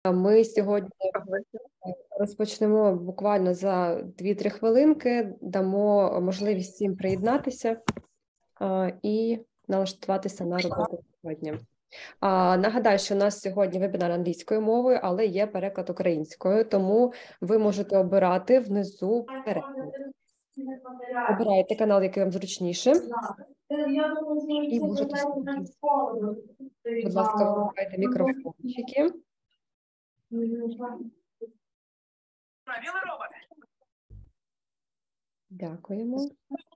Ми сьогодні розпочнемо буквально за 2-3 хвилинки, дамо можливість всім приєднатися і налаштуватися на роботу сьогодні. Нагадаю, що у нас сьогодні вебінар англійською мовою, але є переклад українською, тому ви можете обирати внизу переклад. Обирайте канал, який вам зручніше. І можете слухати. Будь ласка, вмикайте мікрофончики. Дякуємо.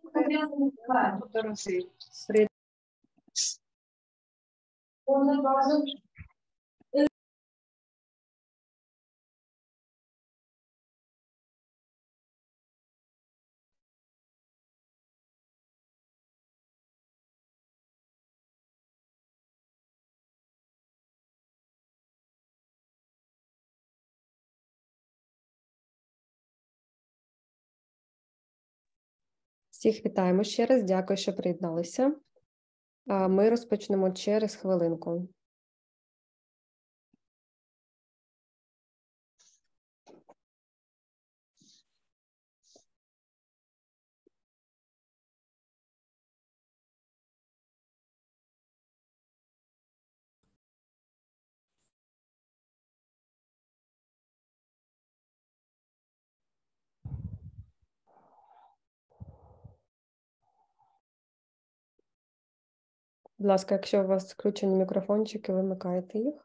Всіх вітаємо ще раз. Дякую, що приєдналися. Ми розпочнемо через хвилинку. Будь ласка, якщо у вас включені мікрофончики, вимикайте їх.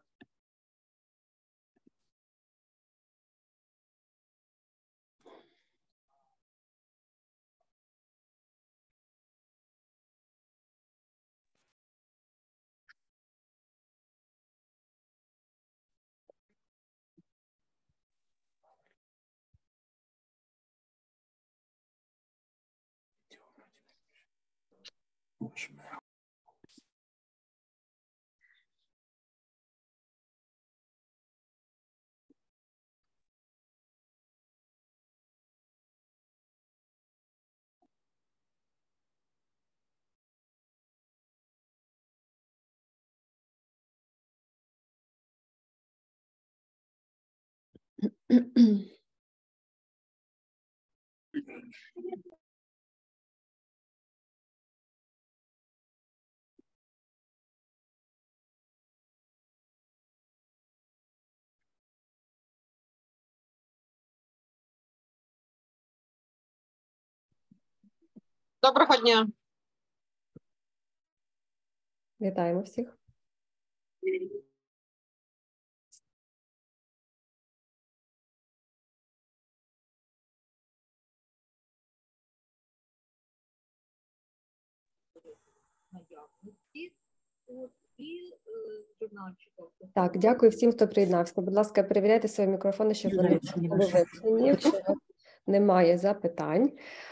Доброго дня. Вітаємо всіх. Так, дякую всім, хто приєднався. Будь ласка, перевіряйте свої мікрофони, щоб вони були вимкнені, якщо немає запитань.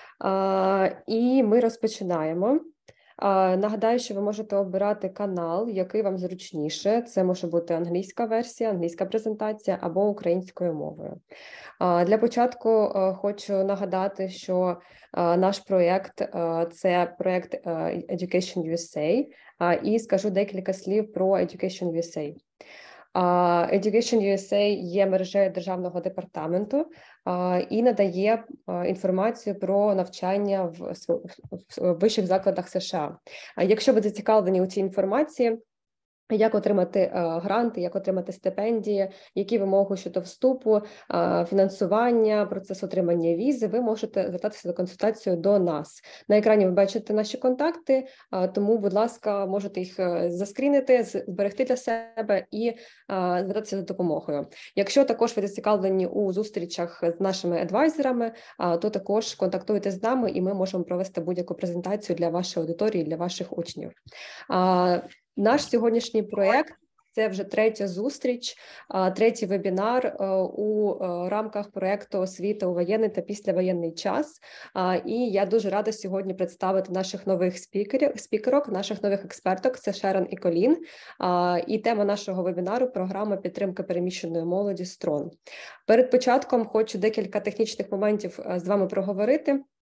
І ми розпочинаємо. Нагадаю, що ви можете обирати канал, який вам зручніше. Це може бути англійська версія, англійська презентація або українською мовою. Для початку хочу нагадати, що наш проєкт – це проєкт Education USA, і скажу декілька слів про Education USA. Education USA є мережею державного департаменту і надає інформацію про навчання в вищих закладах США. Якщо ви зацікавлені у цій інформації, як отримати гранти, як отримати стипендії, які вимоги щодо вступу, фінансування, процес отримання візи, ви можете звертатися за консультацією до нас. На екрані ви бачите наші контакти, тому, будь ласка, можете їх заскрінити, зберегти для себе і звертатися за допомогою. Якщо також ви зацікавлені у зустрічах з нашими адвайзерами, то також контактуйте з нами, і ми можемо провести будь-яку презентацію для вашої аудиторії, для ваших учнів. Наш сьогоднішній проєкт – це вже третя зустріч, третій вебінар у рамках проєкту «Освіта у воєнний та післявоєнний час». І я дуже рада сьогодні представити наших нових спікерок, наших нових експерток – це Шерон і Колін. І тема нашого вебінару – програма підтримки переміщеної молоді «Строн». Перед початком хочу декілька технічних моментів з вами проговорити.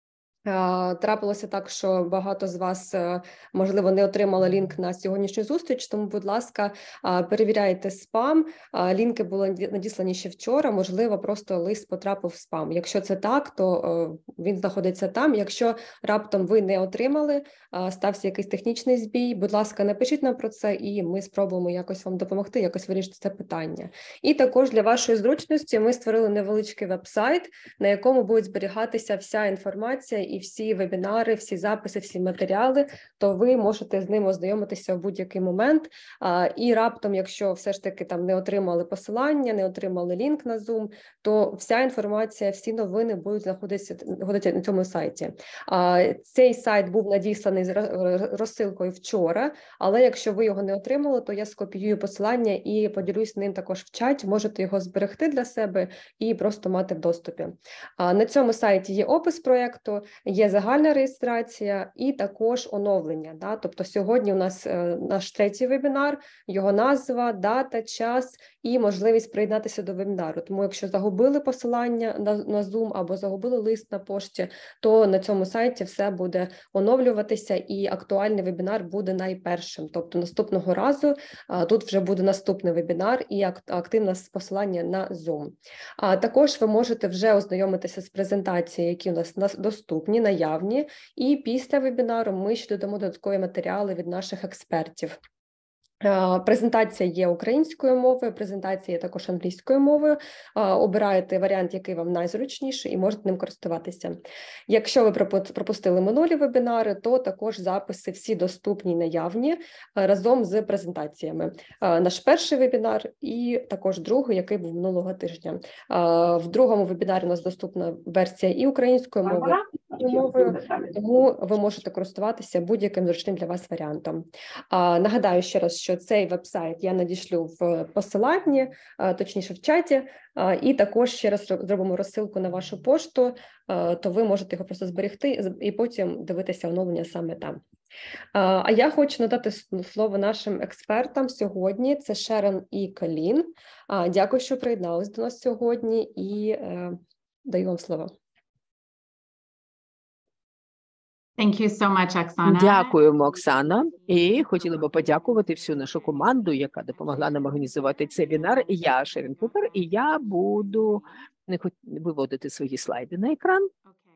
Трапилося так, що багато з вас, можливо, не отримали лінк на сьогоднішню зустріч, тому, будь ласка, перевіряйте спам. Лінки були надіслані ще вчора, можливо, просто лист потрапив в спам. Якщо це так, то він знаходиться там. Якщо раптом ви не отримали, стався якийсь технічний збій, будь ласка, напишіть нам про це, і ми спробуємо якось вам допомогти, якось вирішити це питання. І також для вашої зручності ми створили невеличкий веб-сайт, на якому буде зберігатися вся інформація і всі вебінари, всі записи, всі матеріали, то ви можете з ним ознайомитися в будь-який момент. І раптом, якщо все ж таки там не отримали посилання, не отримали лінк на Zoom, то вся інформація, всі новини будуть знаходитися на цьому сайті. Цей сайт був надісланий з розсилкою вчора, але якщо ви його не отримали, то я скопіюю посилання і поділюсь ним також в чаті, можете його зберегти для себе і просто мати в доступі. На цьому сайті є опис проєкту, є загальна реєстрація і також оновлення. Да? Тобто сьогодні у нас наш третій вебінар, його назва, дата, час і можливість приєднатися до вебінару. Тому якщо загубили посилання на Zoom або загубили лист на пошті, то на цьому сайті все буде оновлюватися і актуальний вебінар буде найпершим. Тобто наступного разу тут вже буде наступний вебінар і активне посилання на Zoom. Також ви можете вже ознайомитися з презентацією, які у нас доступні, наявні, і після вебінару ми ще додамо додаткові матеріали від наших експертів. Презентація є українською мовою, презентація є також англійською мовою. Обираєте варіант, який вам найзручніший, і можете ним користуватися. Якщо ви пропустили минулі вебінари, то також записи всі доступні, наявні, разом з презентаціями. Наш перший вебінар і також другий, який був минулого тижня. В другому вебінарі у нас доступна версія і українською мовою, і мовою, тому ви можете користуватися будь-яким зручним для вас варіантом. Нагадаю ще раз, що цей веб-сайт я надішлю в посиланні, точніше в чаті, і також ще раз зробимо розсилку на вашу пошту, то ви можете його просто зберегти і потім дивитися оновлення саме там. А я хочу надати слово нашим експертам сьогодні, це Шерон і Колін. Дякую, що приєднались до нас сьогодні, і даю вам слово. Thank you so much, Оксана. Дякуємо, Оксана. І хотіли би подякувати всю нашу команду, яка допомогла нам організувати цей вебінар. Я Шерон Купер, і я буду виводити свої слайди на екран.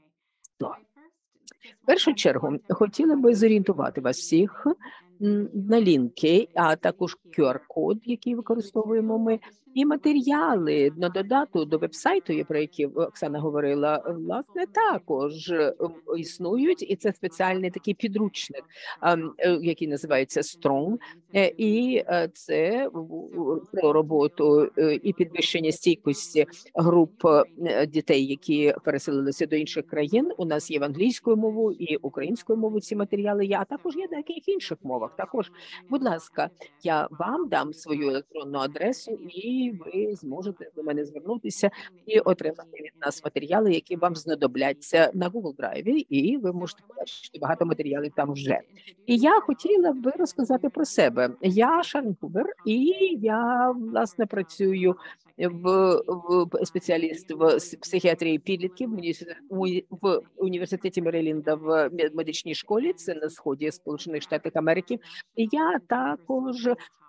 В першу чергу, хотіла би зорієнтувати вас всіх на лінки, а також QR-код, який використовуємо ми, і матеріали на додаток до веб-сайту, про які Оксана говорила, власне, також існують, і це спеціальний такий підручник, який називається Strong, і це про роботу і підвищення стійкості груп дітей, які переселилися до інших країн. У нас є в англійською мовою і українською мовою ці матеріали, а також є в деяких інших мовах. Також, будь ласка, я вам дам свою електронну адресу, і ви зможете до мене звернутися і отримати від нас матеріали, які вам знадобляться на Google Drive, і ви можете побачити багато матеріалів там вже. І я хотіла би розказати про себе. Я Шерон Купер, і я, власне, працюю спеціаліст в психіатрії підлітків в університеті Мерилінда в медичній школі, це на сході Сполучених Штатів Америки. І я також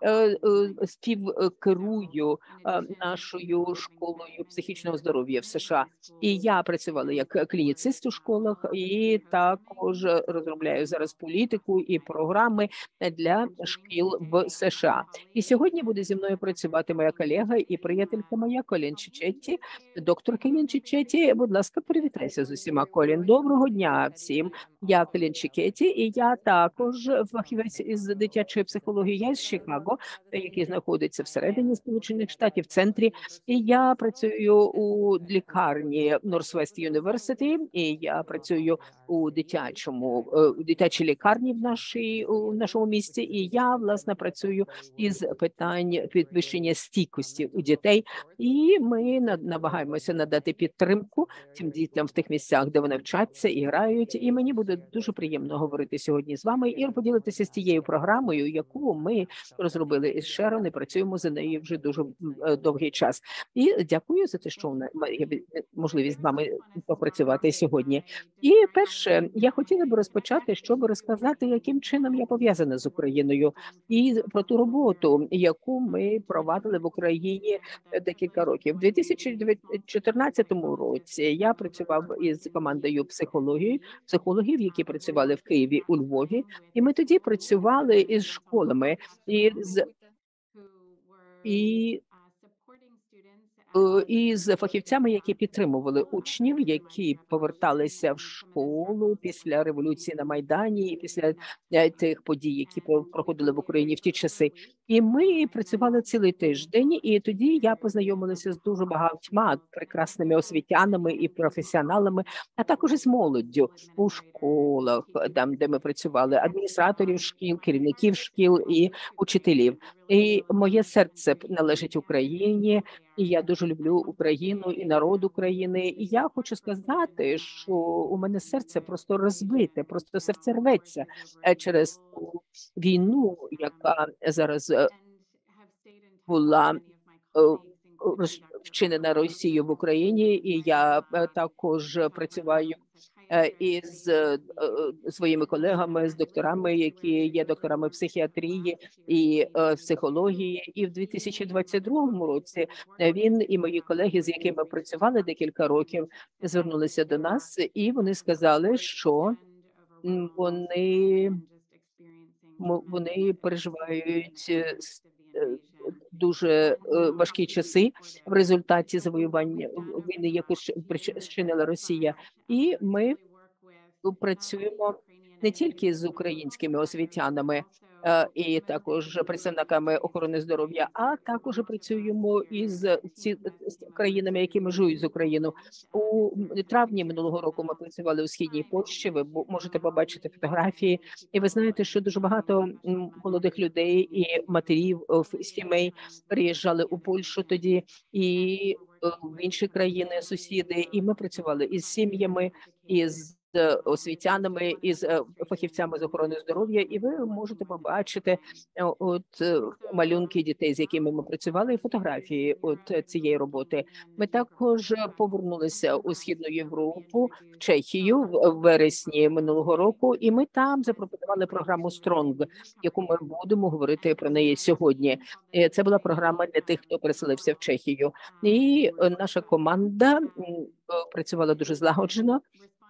співкерую нашою школою психічного здоров'я в США. І я працювала як клініцист у школах, і також розробляю зараз політику і програми для шкіл в США. І сьогодні буде зі мною працювати моя колега і приятелька моя Колін Чичетті, доктор Колін Чичетті. Будь ласка, привітайся з усіма, Колін. Доброго дня всім. Я Колін Чичетті, і я також фахівець із дитячої психології. Я з Чикаго, який знаходиться всередині Сполучених Штатів, в центрі. І я працюю у лікарні Northwest University, і я працюю у дитячій лікарні у нашому місті. І я, власне, працюю із питань підвищення стійкості у дітей дітей, і ми намагаємося надати підтримку цим дітям в тих місцях, де вони вчаться і грають. І мені буде дуже приємно говорити сьогодні з вами і поділитися з тією програмою, яку ми розробили із Шерон, і працюємо за нею вже дуже довгий час. І дякую за те, що у мене є можливість з вами попрацювати сьогодні. І перше, я хотіла б розпочати, щоб розказати, яким чином я пов'язана з Україною і про ту роботу, яку ми провадили в Україні декілька років. У 2014 році я працював із командою психологів, які працювали в Києві, у Львові, і ми тоді працювали із школами, і з фахівцями, які підтримували учнів, які поверталися в школу після революції на Майдані і після тих подій, які проходили в Україні в ті часи. І ми працювали цілий тиждень, і тоді я познайомилася з дуже багатьма прекрасними освітянами і професіоналами, а також із молоддю у школах, там, де ми працювали, адміністраторів шкіл, керівників шкіл і учителів. І моє серце належить Україні, і я дуже люблю Україну і народ України. І я хочу сказати, що у мене серце просто розбите, просто серце рветься через війну, яка зараз була вчинена Росією в Україні, і я також працюю із своїми колегами, з докторами, які є докторами психіатрії і психології. І в 2022 році він і мої колеги, з якими працювали декілька років, звернулися до нас, і вони сказали, що вони переживають дуже важкі часи в результаті завоювання війни, яку спричинила Росія. І ми працюємо не тільки з українськими освітянами і також представниками охорони здоров'я, а також працюємо із країнами, які межують з Україною. У травні минулого року ми працювали у Східній Польщі, ви можете побачити фотографії, і ви знаєте, що дуже багато молодих людей і матерів сімей приїжджали у Польщу тоді і в інші країни, сусіди, і ми працювали із сім'ями, із освітянами, із фахівцями з охорони здоров'я, і ви можете побачити малюнки дітей, з якими ми працювали, і фотографії цієї роботи. Ми також повернулися у Східну Європу, в Чехію в вересні минулого року, і ми там запропонували програму Strong, яку ми будемо говорити про неї сьогодні. Це була програма для тих, хто переселився в Чехію. І наша команда працювала дуже злагоджено.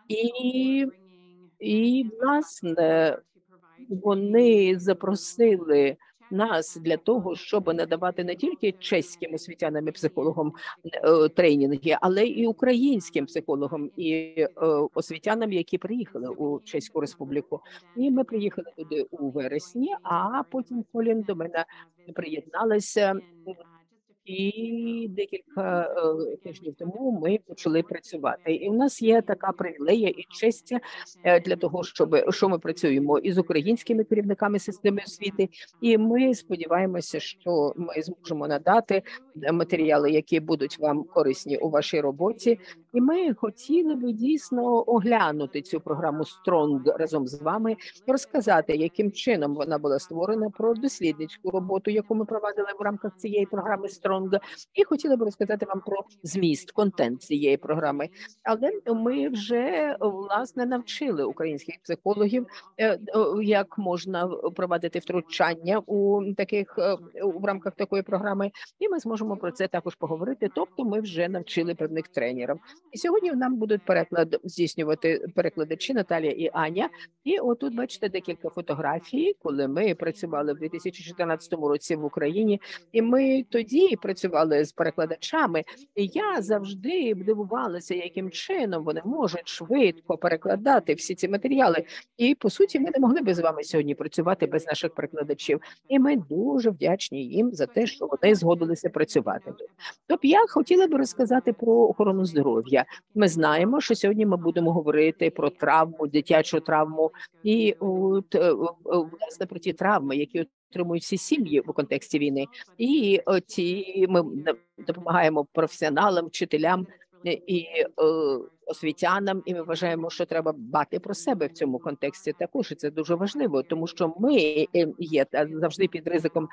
І власне, вони запросили нас для того, щоб надавати не тільки чеським освітянам і психологам тренінги, але і українським психологам і освітянам, які приїхали у Чеську Республіку. І ми приїхали туди у вересні, а потім Колін до мене приєдналася. І декілька тижнів тому ми почали працювати. І у нас є така привілея і честь для того, що ми працюємо із українськими керівниками системи освіти. І ми сподіваємося, що ми зможемо надати матеріали, які будуть вам корисні у вашій роботі. І ми хотіли би дійсно оглянути цю програму Strong разом з вами, розказати, яким чином вона була створена, про дослідницьку роботу, яку ми провадили в рамках цієї програми Strong. І хотіла б розказати вам про зміст, контент цієї програми. Але ми вже, власне, навчили українських психологів, як можна провадити втручання в рамках такої програми. І ми зможемо про це також поговорити. Тобто ми вже навчили певних тренерів. І сьогодні нам будуть здійснювати перекладачі Наталія і Аня. І отут бачите декілька фотографій, коли ми працювали в 2014 році в Україні. І ми тоді працювали з перекладачами. І я завжди дивувалася, яким чином вони можуть швидко перекладати всі ці матеріали. І, по суті, ми не могли би з вами сьогодні працювати без наших перекладачів. І ми дуже вдячні їм за те, що вони згодилися працювати. Тобто я хотіла б розказати про охорону здоров'я. Ми знаємо, що сьогодні ми будемо говорити про травму, дитячу травму. І власне про ті травми, які підтримують всі сім'ї в контексті війни. І ми допомагаємо професіоналам, вчителям і освітянам, і ми вважаємо, що треба дбати про себе в цьому контексті також, і це дуже важливо, тому що ми є завжди під ризиком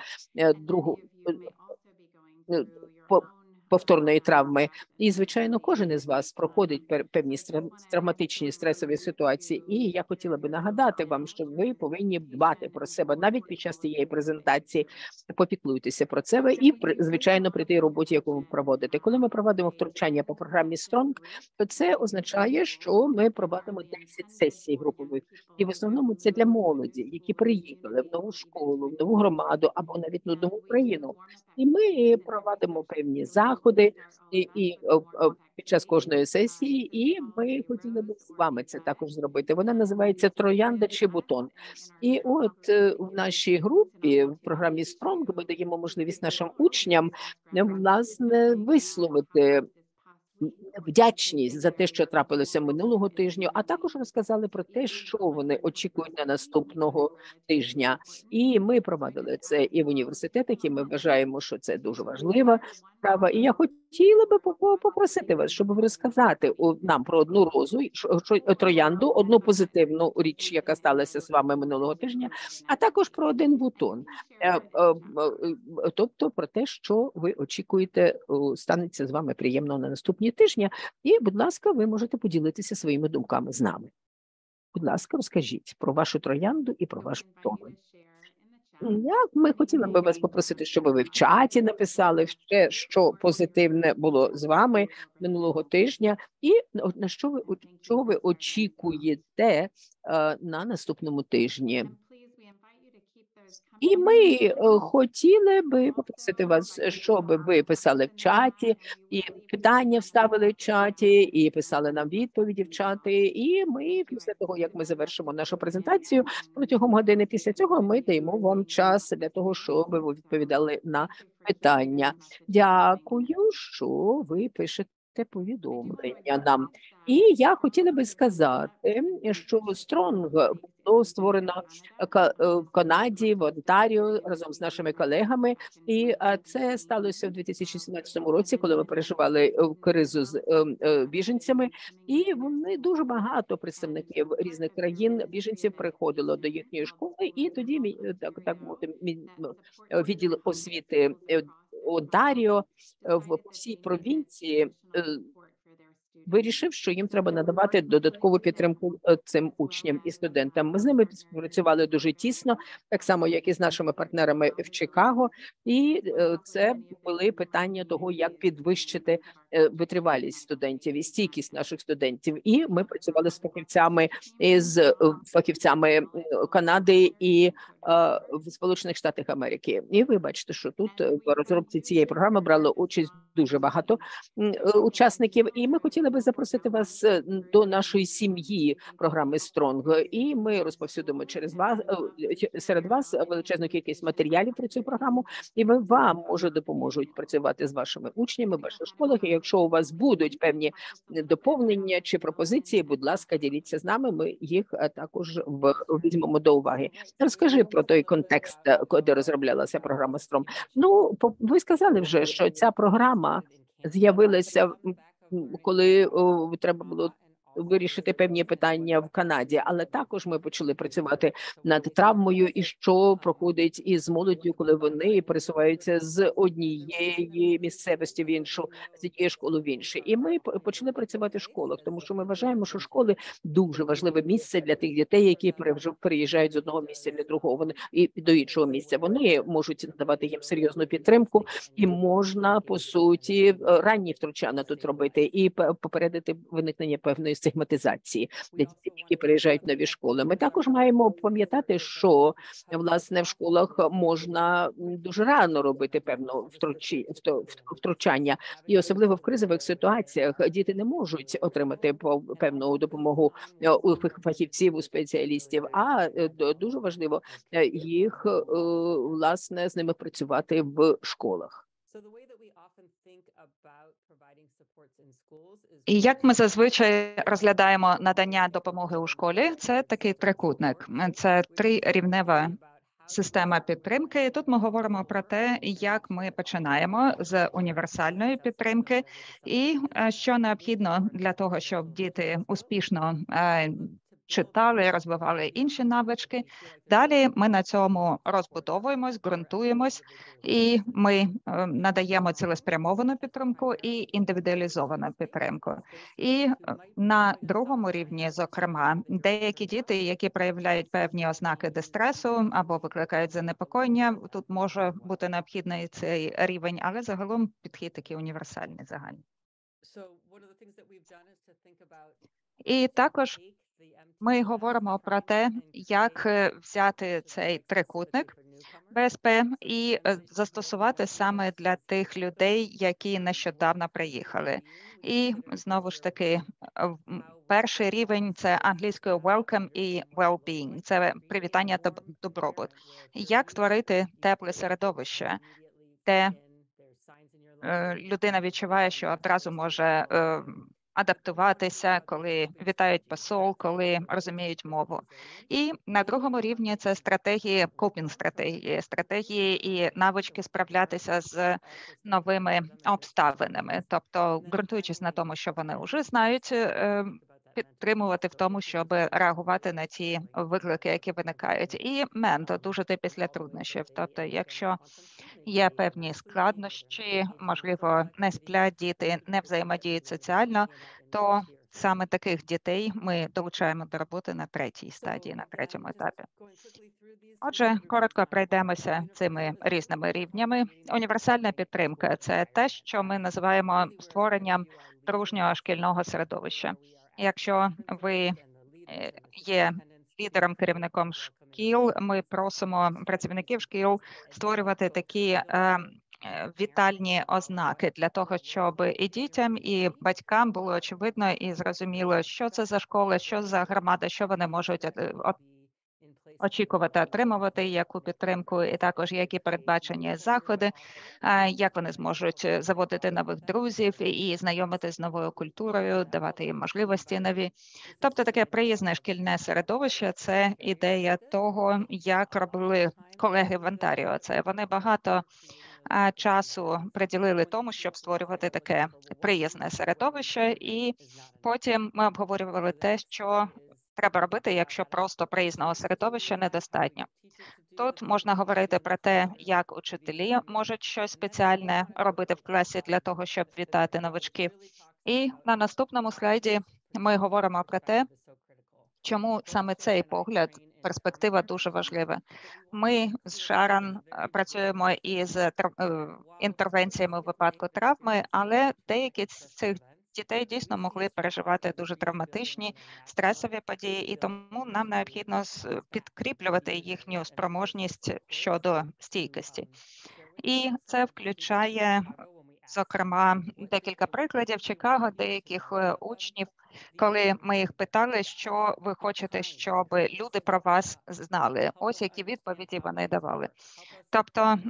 повторної травми. І, звичайно, кожен із вас проходить певні травматичні стресові ситуації. І я хотіла би нагадати вам, що ви повинні дбати про себе навіть під час цієї презентації. Попіклуйтеся про себе і, звичайно, при тій роботі, яку ви проводите. Коли ми проводимо втручання по програмі Strong, то це означає, що ми проводимо 10 сесій групових. І в основному це для молоді, які приїхали в нову школу, в нову громаду або навіть в нову країну. І ми проводимо певні заходи і під час кожної сесії, і ми хотіли б з вами це також зробити. Вона називається «Троянда чи бутон». І от в нашій групі, в програмі Strong, ми даємо можливість нашим учням, власне, висловити вдячність за те, що трапилося минулого тижня, а також розказали про те, що вони очікують на наступного тижня. І ми проводили це і в університетах, і ми вважаємо, що це дуже важлива справа. І я хотіла би попросити вас, щоб ви розказати нам про одну розу, троянду, одну позитивну річ, яка сталася з вами минулого тижня, а також про один бутон. Тобто про те, що ви очікуєте, станеться з вами приємно на наступні тижня. І, будь ласка, ви можете поділитися своїми думками з нами. Будь ласка, розкажіть про вашу троянду і про ваш бутон. Ми хотіли би вас попросити, щоб ви в чаті написали ще, що позитивне було з вами минулого тижня, і на чого ви очікуєте на наступному тижні. І ми хотіли би попросити вас, щоб ви писали в чаті, і питання вставили в чаті, і писали нам відповіді в чаті. І ми після того, як ми завершимо нашу презентацію, протягом години після цього ми даємо вам час для того, щоб ви відповідали на питання. Дякую, що ви пишете повідомлення нам. І я хотіла би сказати, що Strong було створено в Канаді, в Онтаріо разом з нашими колегами. І це сталося в 2017 році, коли ми переживали кризу з біженцями. І вони дуже багато представників різних країн біженців приходило до їхньої школи. І тоді відділ освіти Онтаріо в всій провінції вирішив, що їм треба надавати додаткову підтримку цим учням і студентам. Ми з ними співпрацювали дуже тісно, так само, як і з нашими партнерами в Чикаго, і це були питання того, як підвищити витривалість студентів і стійкість наших студентів. І ми працювали з фахівцями Канади і в Сполучених Штатах Америки. І ви бачите, що тут в розробці цієї програми брало участь дуже багато учасників. І ми хотіли би запросити вас до нашої сім'ї програми Strong. І ми розповсюдимо серед вас величезну кількість матеріалів про цю програму. І вам може допоможуть працювати з вашими учнями в ваших школах. І якщо у вас будуть певні доповнення чи пропозиції, будь ласка, діліться з нами. Ми їх також візьмемо до уваги. Розкажи про той контекст, де розроблялася програма Strong. Ну, ви сказали вже, що ця програма з'явилася, коли треба було вирішити певні питання в Канаді, але також ми почали працювати над травмою і що проходить із молоддю, коли вони пересуваються з однієї місцевості в іншу, з однієї школи в іншу. І ми почали працювати в школах, тому що ми вважаємо, що школи дуже важливе місце для тих дітей, які переїжджають з одного місця для другого і до іншого місця. Вони можуть надавати їм серйозну підтримку, і можна, по суті, ранні втручання тут робити і попередити виникнення певної стигматизації для дітей, які переїжджають в нові школи. Ми також маємо пам'ятати, що, власне, в школах можна дуже рано робити певне втручання, і особливо в кризових ситуаціях діти не можуть отримати певну допомогу у фахівців, у спеціалістів, а дуже важливо їх, власне, з ними працювати в школах. І як ми зазвичай розглядаємо надання допомоги у школі, це такий трикутник. Це трирівнева система підтримки. І тут ми говоримо про те, як ми починаємо з універсальної підтримки і що необхідно для того, щоб діти успішно читали, розвивали інші навички. Далі ми на цьому розбудовуємось, ґрунтуємось, і ми надаємо цілеспрямовану підтримку і індивідуалізовану підтримку. І на другому рівні, зокрема, деякі діти, які проявляють певні ознаки дистресу або викликають занепокоєння, тут може бути необхідний цей рівень, але загалом підхід такий універсальний, загальний. І також ми говоримо про те, як взяти цей трикутник БСП і застосувати саме для тих людей, які нещодавно приїхали. І знову ж таки, перший рівень – це англійською welcome і well-being, це привітання та добробут. Як створити тепле середовище, де людина відчуває, що одразу може адаптуватися, коли вітають посол, коли розуміють мову. І на другому рівні це стратегії, копінг-стратегії, стратегії і навички справлятися з новими обставинами. Тобто, ґрунтуючись на тому, що вони вже знають, підтримувати в тому, щоб реагувати на ті виклики, які виникають. І менто дуже після труднощів. Тобто, якщо є певні складнощі, можливо, не сплять діти, не взаємодіють соціально, то саме таких дітей ми долучаємо до роботи на третій стадії, на третьому етапі. Отже, коротко пройдемося цими різними рівнями. Універсальна підтримка – це те, що ми називаємо створенням дружнього шкільного середовища. Якщо ви є лідером, керівником шкіл, ми просимо працівників шкіл створювати такі вітальні ознаки для того, щоб і дітям, і батькам було очевидно і зрозуміло, що це за школа, що за громада, що вони можуть очікувати, отримувати, яку підтримку, і також які передбачені заходи, як вони зможуть заводити нових друзів і знайомити з новою культурою, давати їм можливості нові. Тобто таке приязне шкільне середовище – це ідея того, як робили колеги в Онтаріо. Це вони багато часу приділили тому, щоб створювати таке приязне середовище, і потім ми обговорювали те, що треба робити, якщо просто приязного середовища недостатньо. Тут можна говорити про те, як учителі можуть щось спеціальне робити в класі для того, щоб вітати новачків. І на наступному слайді ми говоримо про те, чому саме цей погляд, перспектива дуже важлива. Ми з Шарон працюємо із інтервенціями у випадку травми, але деякі з цих дітей дійсно могли переживати дуже травматичні, стресові події, і тому нам необхідно підкріплювати їхню спроможність щодо стійкості. І це включає, зокрема, декілька прикладів Чикаго, деяких учнів, коли ми їх питали, що ви хочете, щоб люди про вас знали. Ось які відповіді вони давали. Тобто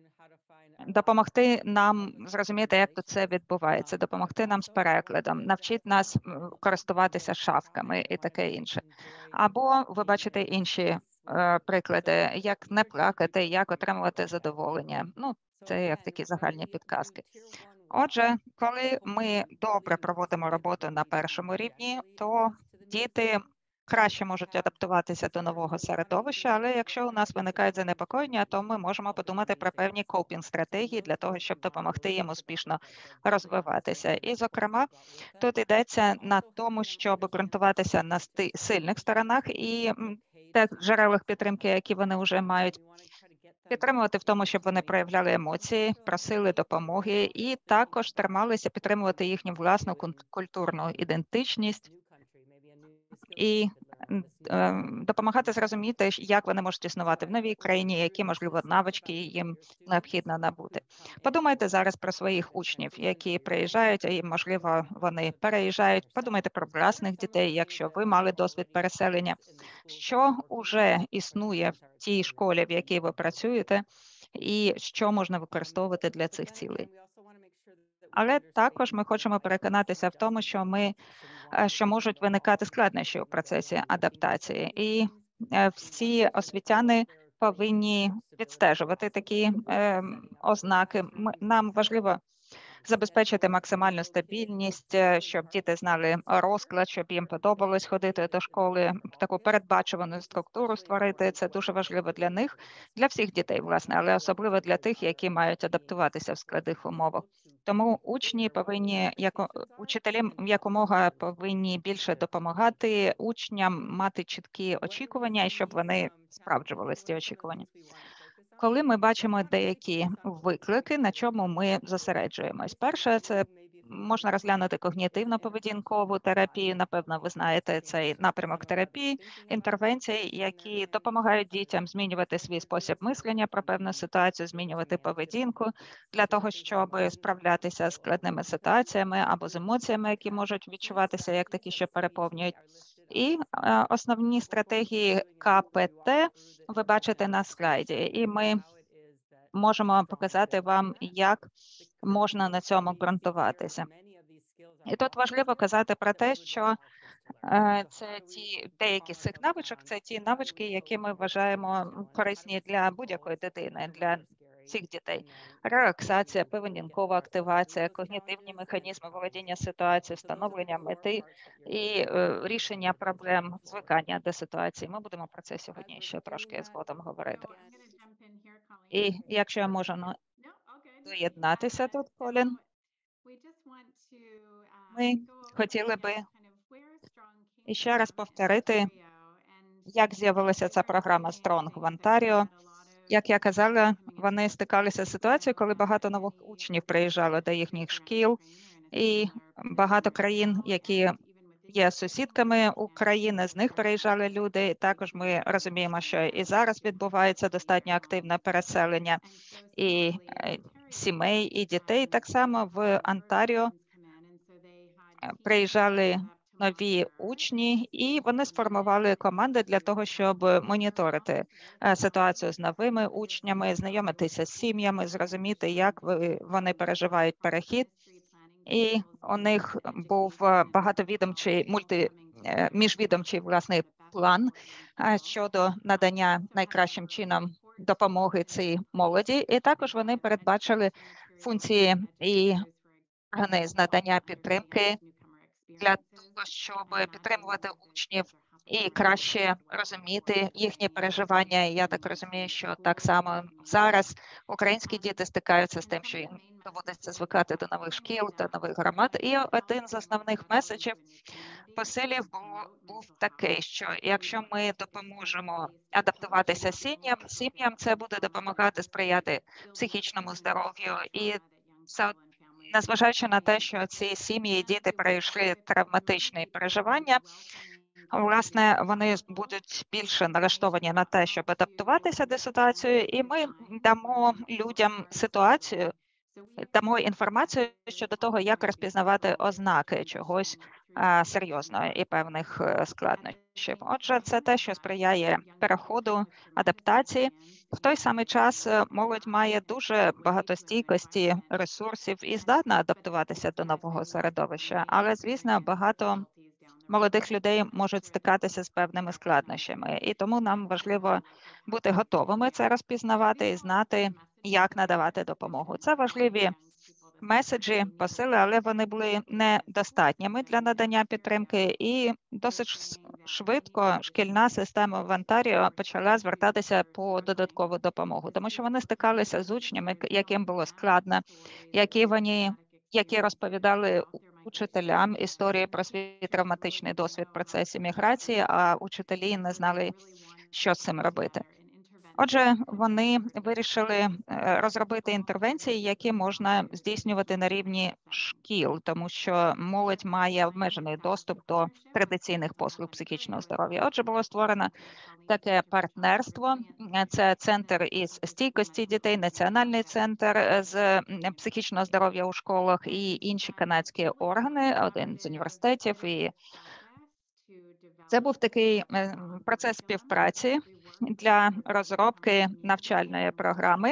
допомогти нам зрозуміти, як тут це відбувається, допомогти нам з перекладом, навчити нас користуватися шафками і таке інше. Або ви бачите інші приклади, як не плакати, як отримувати задоволення. Ну, це як такі загальні підказки. Отже, коли ми добре проводимо роботу на першому рівні, то діти краще можуть адаптуватися до нового середовища, але якщо у нас виникають занепокоєння, то ми можемо подумати про певні копінг-стратегії для того, щоб допомогти їм успішно розвиватися. І, зокрема, тут йдеться на тому, щоб ґрунтуватися на сильних сторонах і тих джерелах підтримки, які вони вже мають, підтримувати в тому, щоб вони проявляли емоції, просили допомоги і також трималися підтримувати їхню власну культурну ідентичність і допомагати зрозуміти, як вони можуть існувати в новій країні, які, можливо, навички їм необхідно набути. Подумайте зараз про своїх учнів, які приїжджають, і, можливо, вони переїжджають. Подумайте про власних дітей, якщо ви мали досвід переселення. Що вже існує в тій школі, в якій ви працюєте, і що можна використовувати для цих цілей. Але також ми хочемо переконатися в тому, що можуть виникати складнощі у процесі адаптації. І всі освітяни повинні відстежувати такі ознаки. Нам важливо забезпечити максимальну стабільність, щоб діти знали розклад, щоб їм подобалось ходити до школи, таку передбачувану структуру створити. Це дуже важливо для них, для всіх дітей, власне, але особливо для тих, які мають адаптуватися в складних умовах. Тому учні повинні, учителі якомога повинні більше допомагати учням мати чіткі очікування, щоб вони справджувалися ці очікування. Коли ми бачимо деякі виклики, на чому ми зосереджуємось? Перше, це можна розглянути когнітивно-поведінкову терапію. Напевно, ви знаєте цей напрямок терапії, інтервенцій, які допомагають дітям змінювати свій спосіб мислення про певну ситуацію, змінювати поведінку для того, щоб справлятися з складними ситуаціями або з емоціями, які можуть відчуватися як такі, що переповнюють. І основні стратегії КПТ ви бачите на слайді, і ми можемо показати вам, як можна на цьому ґрунтуватися. І тут важливо казати про те, що це деякі з цих навичок, це ті навички, які ми вважаємо корисні для будь-якої дитини, для всіх дітей. Релаксація, поведінкова активація, когнітивні механізми володіння ситуацією, встановлення мети і рішення проблем, звикання до ситуації. Ми будемо про це сьогодні ще трошки згодом говорити. І якщо я можу доєднатися тут, Колін, ми хотіли би ще раз повторити, як з'явилася ця програма Strong в Онтаріо. Як я казала, вони стикалися з ситуацією, коли багато нових учнів приїжджало до їхніх шкіл, і багато країн, які є сусідками України, з них переїжджали люди. Також ми розуміємо, що і зараз відбувається достатньо активне переселення і сімей, і дітей. Так само в Онтаріо приїжджали нові учні, і вони сформували команди для того, щоб моніторити ситуацію з новими учнями, знайомитися з сім'ями, зрозуміти, як вони переживають перехід. І у них був багатовідомчий, міжвідомчий власний план щодо надання найкращим чином допомоги цій молоді. І також вони передбачили функції і з надання підтримки для того, щоб підтримувати учнів і краще розуміти їхні переживання. І я так розумію, що так само зараз українські діти стикаються з тим, що їм доводиться звикати до нових шкіл, до нових громад. І один з основних меседжів посилів був такий, що якщо ми допоможемо адаптуватися сім'ям, це буде допомагати сприяти психічному здоров'ю. І незважаючи на те, що ці сім'ї і діти перейшли травматичні переживання, власне, вони будуть більше налаштовані на те, щоб адаптуватися до ситуації, і ми дамо людям дамо інформацію щодо того, як розпізнавати ознаки чогось серйозного і певних складнощів. Отже, це те, що сприяє переходу, адаптації. В той самий час молодь має дуже багато стійкості, ресурсів і здатна адаптуватися до нового середовища. Але, звісно, багато молодих людей можуть стикатися з певними складнощами. І тому нам важливо бути готовими це розпізнавати і знати, як надавати допомогу. Це важливі меседжі, посили, але вони були недостатніми для надання підтримки, і досить швидко шкільна система в Онтаріо почала звертатися по додаткову допомогу, тому що вони стикалися з учнями, яким було складно, які розповідали учителям історії про свій травматичний досвід в процесі міграції, а учителі не знали, що з цим робити. Отже, вони вирішили розробити інтервенції, які можна здійснювати на рівні шкіл, тому що молодь має обмежений доступ до традиційних послуг психічного здоров'я. Отже, було створено таке партнерство. Це центр із стійкості дітей, національний центр з психічного здоров'я у школах і інші канадські органи, один з університетів. І це був такий процес співпраці для розробки навчальної програми.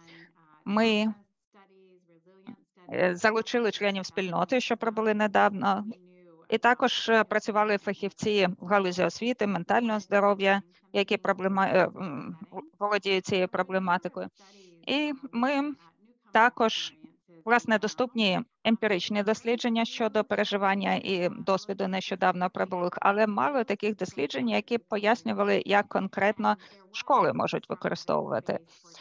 Ми залучили членів спільноти, що прибули недавно, І також працювали фахівці в галузі освіти, ментального здоров'я, які володіють цією проблематикою. І ми також, власне, доступні емпіричні дослідження щодо переживання і досвіду нещодавно прибулих, але мало таких досліджень, які б пояснювали, як конкретно школи можуть використовувати.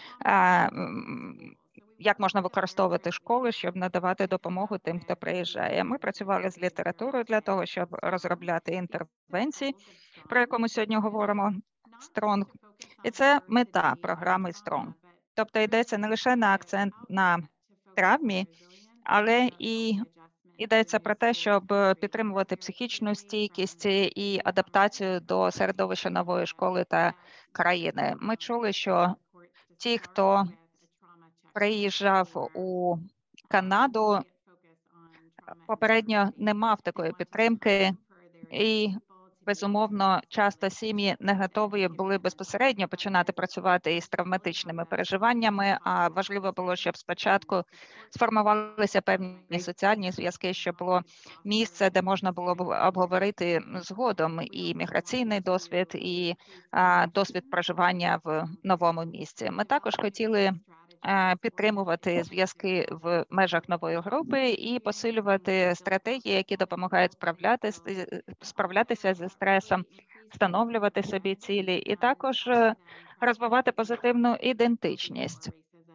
Як можна використовувати школи, щоб надавати допомогу тим, хто приїжджає. Ми працювали з літературою для того, щоб розробляти інтервенції, про яку ми сьогодні говоримо, Strong. І це мета програми Strong. Тобто йдеться не лише на акцент на травмі, але і йдеться про те, щоб підтримувати психічну стійкість і адаптацію до середовища нової школи та країни. Ми чули, що ті, хто приїжджав у Канаду, попередньо не мав такої підтримки, і, безумовно, часто сім'ї не готові були безпосередньо починати працювати із травматичними переживаннями, а важливо було, щоб спочатку сформувалися певні соціальні зв'язки, щоб було місце, де можна було б обговорити згодом і міграційний досвід, і досвід проживання в новому місці. Ми також хотіли підтримувати зв'язки в межах нової групи і посилювати стратегії, які допомагають справлятися зі стресом, встановлювати собі цілі, і також розвивати позитивну ідентичність.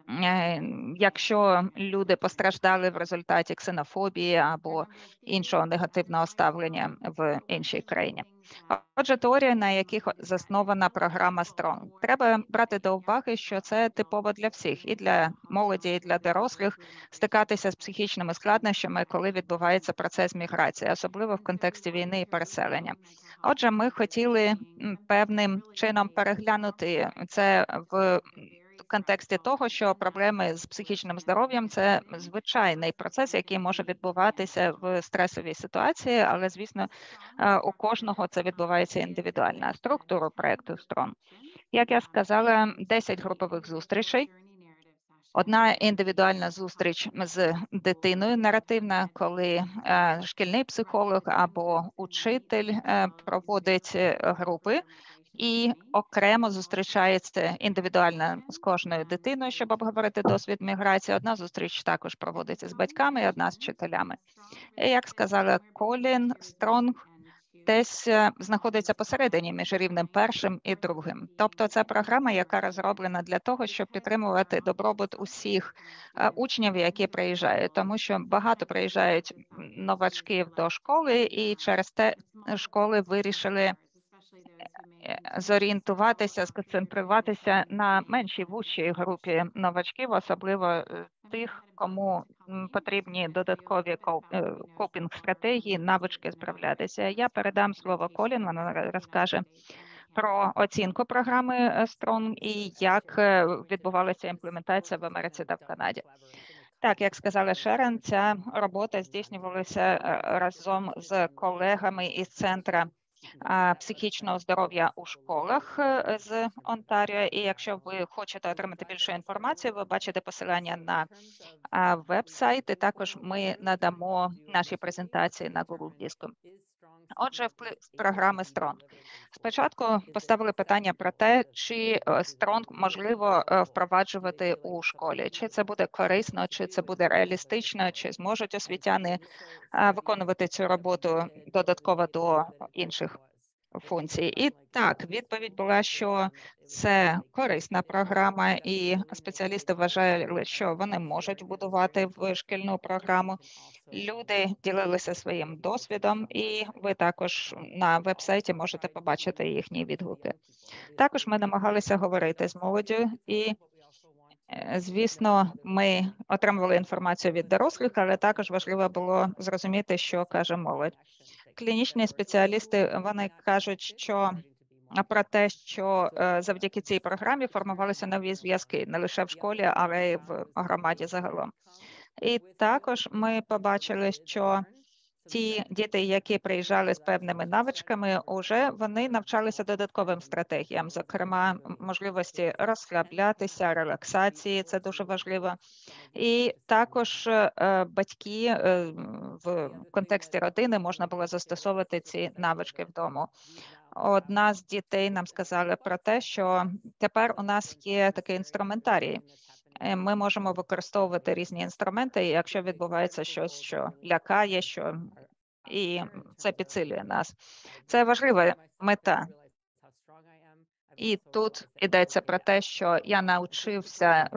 Якщо люди постраждали в результаті ксенофобії або іншого негативного ставлення в іншій країні. Отже, теорія, на яких заснована програма Strong. Треба брати до уваги, що це типово для всіх, і для молоді, і для дорослих, стикатися з психічними складнощами, коли відбувається процес міграції, особливо в контексті війни і переселення. Отже, ми хотіли певним чином переглянути це в контексті того, що проблеми з психічним здоров'ям – це звичайний процес, який може відбуватися в стресовій ситуації, але, звісно, у кожного це відбувається індивідуально. Структуру проєкту Strong. Як я сказала, 10 групових зустрічей. Одна індивідуальна зустріч з дитиною, наративна, коли шкільний психолог або учитель проводить групи, і окремо зустрічається індивідуально з кожною дитиною, щоб обговорити досвід міграції. Одна зустріч також проводиться з батьками, і одна з вчителями. І, як сказала Колін, Strong десь знаходиться посередині між рівнем першим і другим. Тобто це програма, яка розроблена для того, щоб підтримувати добробут усіх учнів, які приїжджають, тому що багато приїжджають новачків до школи, і через те школи вирішили зорієнтуватися, сконцентруватися на меншій вужчій групі новачків, особливо тих, кому потрібні додаткові копінг-стратегії, навички справлятися. Я передам слово Колін, вона розкаже про оцінку програми Strong і як відбувалася імплементація в Америці та в Канаді. Так, як сказала Шерон, ця робота здійснювалася разом з колегами із Центра психічного здоров'я у школах з Онтаріо. І якщо ви хочете отримати більше інформації, ви бачите посилання на веб-сайт, і також ми надамо наші презентації на Google Диску. Отже, вплив програми Strong. Спочатку поставили питання про те, чи Strong можливо впроваджувати у школі, чи це буде корисно, чи це буде реалістично, чи зможуть освітяни виконувати цю роботу додатково до інших функцій. І так, відповідь була, що це корисна програма, і спеціалісти вважали, що вони можуть вбудувати в шкільну програму. Люди ділилися своїм досвідом, і ви також на веб-сайті можете побачити їхні відгуки. Також ми намагалися говорити з молоддю, і, звісно, ми отримували інформацію від дорослих, але також важливо було зрозуміти, що каже молодь. Клінічні спеціалісти, вони кажуть, що про те, що завдяки цій програмі формувалися нові зв'язки не лише в школі, але й в громаді загалом. І також ми побачили, що ті діти, які приїжджали з певними навичками, уже вони навчалися додатковим стратегіям, зокрема, можливості розслаблятися, релаксації, це дуже важливо. І також батьки в контексті родини можна було застосовувати ці навички вдома. Одна з дітей нам сказала про те, що тепер у нас є такий інструментарій. Ми можемо використовувати різні інструменти, якщо відбувається щось, що лякає, і це підсилює нас. Це важлива мета. І тут йдеться про те, що я навчився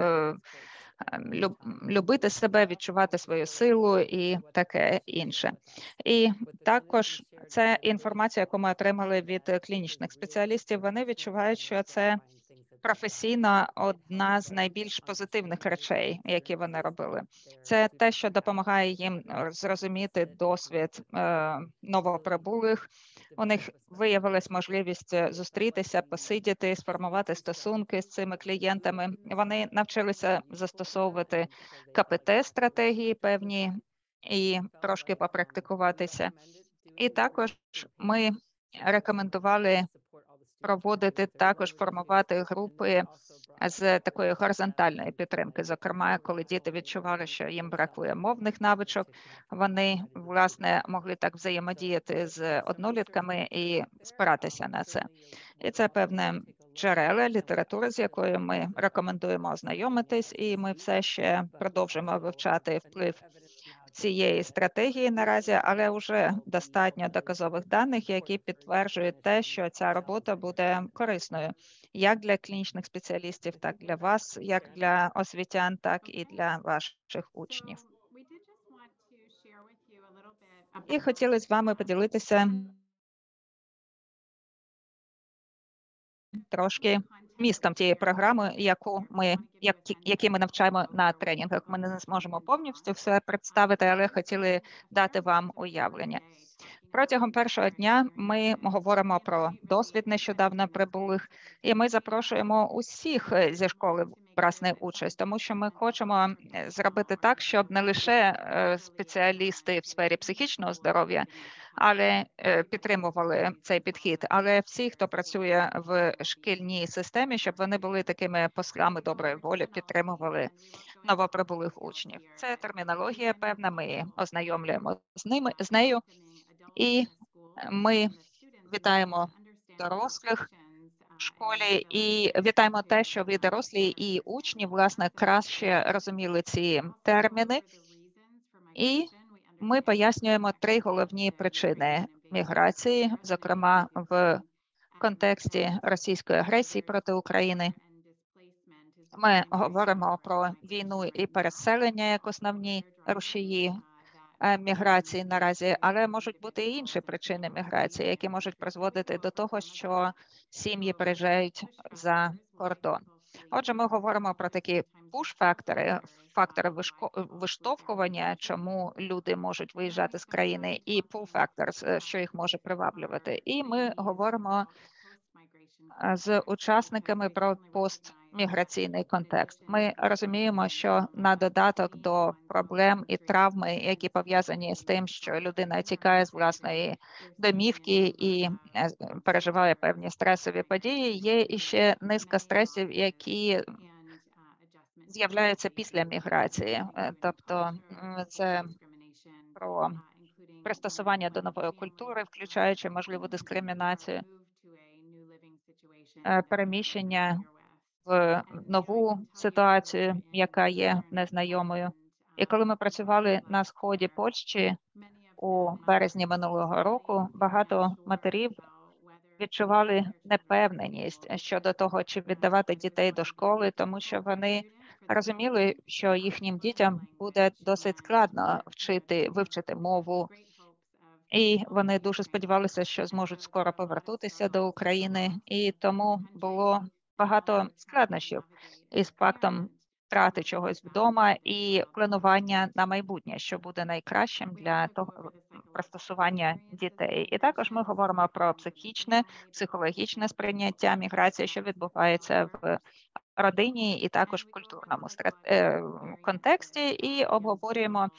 любити себе, відчувати свою силу і таке інше. І також це інформація, яку ми отримали від клінічних спеціалістів. Вони відчувають, що це професійно одна з найбільш позитивних речей, які вони робили. Це те, що допомагає їм зрозуміти досвід новоприбулих. У них виявилась можливість зустрітися, посидіти, сформувати стосунки з цими клієнтами. Вони навчилися застосовувати КПТ-стратегії певні і трошки попрактикуватися. І також ми рекомендували проводити, також формувати групи з такої горизонтальної підтримки. Зокрема, коли діти відчували, що їм бракує мовних навичок, вони, власне, могли так взаємодіяти з однолітками і спиратися на це. І це певне джерела літератури, з якою ми рекомендуємо ознайомитись, і ми все ще продовжуємо вивчати вплив цієї стратегії наразі, але вже достатньо доказових даних, які підтверджують те, що ця робота буде корисною як для клінічних спеціалістів, так для вас, як для освітян, так і для ваших учнів. І хотіли з вами поділитися трошки містом тієї програми, які ми навчаємо на тренінгах. Ми не зможемо повністю все представити, але хотіли дати вам уявлення. Протягом першого дня ми говоримо про досвід нещодавно прибулих, і ми запрошуємо усіх зі школи брати участь, тому що ми хочемо зробити так, щоб не лише спеціалісти в сфері психічного здоров'я, але підтримували цей підхід, але всі, хто працює в шкільній системі, щоб вони були такими послами доброї волі, підтримували новоприбулих учнів. Це термінологія певна, ми ознайомлюємо з нею, і ми вітаємо дорослих в школі і вітаємо те, що ви дорослі і учні, власне, краще розуміли ці терміни. І ми пояснюємо 3 головні причини міграції, зокрема в контексті російської агресії проти України. Ми говоримо про війну і переселення як основні рушії міграції наразі, але можуть бути і інші причини міграції, які можуть призводити до того, що сім'ї переїжджають за кордон. Отже, ми говоримо про такі пуш-фактори, фактори виштовхування, чому люди можуть виїжджати з країни, і пул-фактор, що їх може приваблювати. І ми говоримо з учасниками про постміграційний контекст. Ми розуміємо, що на додаток до проблем і травми, які пов'язані з тим, що людина тікає з власної домівки і переживає певні стресові події, є іще низка стресів, які з'являються після міграції. Тобто це про пристосування до нової культури, включаючи можливу дискримінацію, переміщення в нову ситуацію, яка є незнайомою. І коли ми працювали на сході Польщі у березні минулого року, багато матерів відчували непевненість щодо того, чи віддавати дітей до школи, тому що вони розуміли, що їхнім дітям буде досить складно вивчити мову, і вони дуже сподівалися, що зможуть скоро повернутися до України, і тому було багато складнощів із фактом втрати чогось вдома і планування на майбутнє, що буде найкращим для того пристосування дітей. І також ми говоримо про психологічне сприйняття міграції, що відбувається в родині і також в культурному контексті, і обговорюємо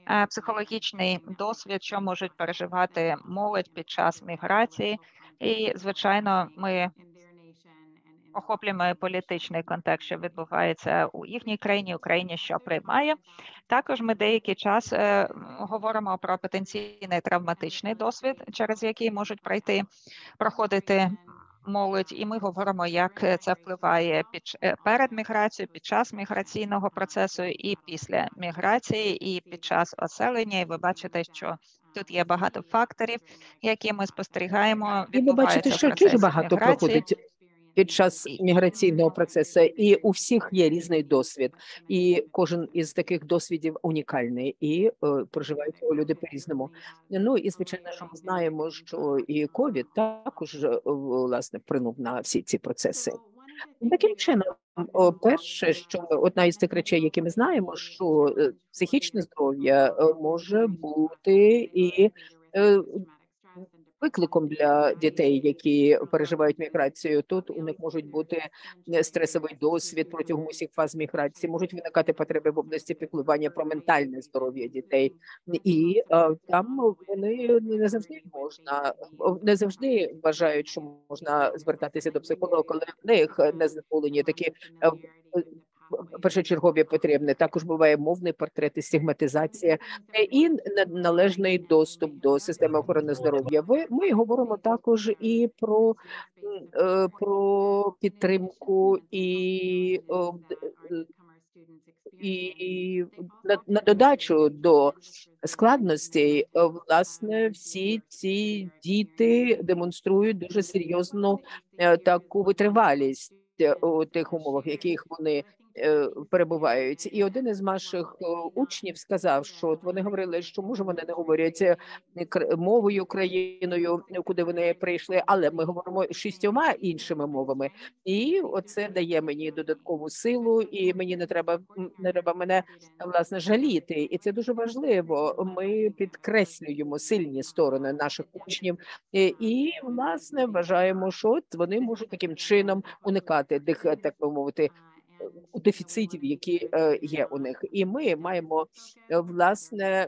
психологічний досвід, що можуть переживати молодь під час міграції. І, звичайно, ми охоплюємо політичний контекст, що відбувається у їхній країні, Україні, що приймає. Також ми деякий час говоримо про потенційний травматичний досвід, через який можуть проходити молодь, і ми говоримо, як це впливає перед міграцією, під час міграційного процесу і після міграції, і під час оселення. І ви бачите, що тут є багато факторів, які ми спостерігаємо, І ви бачите, що дуже багато проходить під час міграційного процесу, і у всіх є різний досвід, і кожен із таких досвідів унікальний, і проживають люди по-різному. Ну і звичайно, що ми знаємо, що і ковід також власне вплинув на всі ці процеси. Таким чином, перше, що одна із тих речей, які ми знаємо, що психічне здоров'я може бути і викликом для дітей, які переживають міграцію. Тут у них можуть бути стресовий досвід протягом усіх фаз міграції, можуть виникати потреби в області піклування про ментальне здоров'я дітей, і там вони не завжди вважають, що можна звертатися до психолога, коли в них не задоволені такі першочергові потрібні. Також буває мовний портрет і стигматизація і належний доступ до системи охорони здоров'я. Ми говоримо також і про підтримку і на додачу до складностей, власне, всі ці діти демонструють дуже серйозну таку витривалість у тих умовах, в яких вони перебувають. І один із наших учнів сказав, що от вони говорили, що може вони не говорять мовою країною, куди вони прийшли, але ми говоримо 6 іншими мовами. І оце дає мені додаткову силу, і мені не треба мене власне жаліти. І це дуже важливо. Ми підкреслюємо сильні сторони наших учнів і власне вважаємо, що от вони можуть таким чином уникати тих, так би мовити, дефіцитів, які є у них. І ми маємо, власне,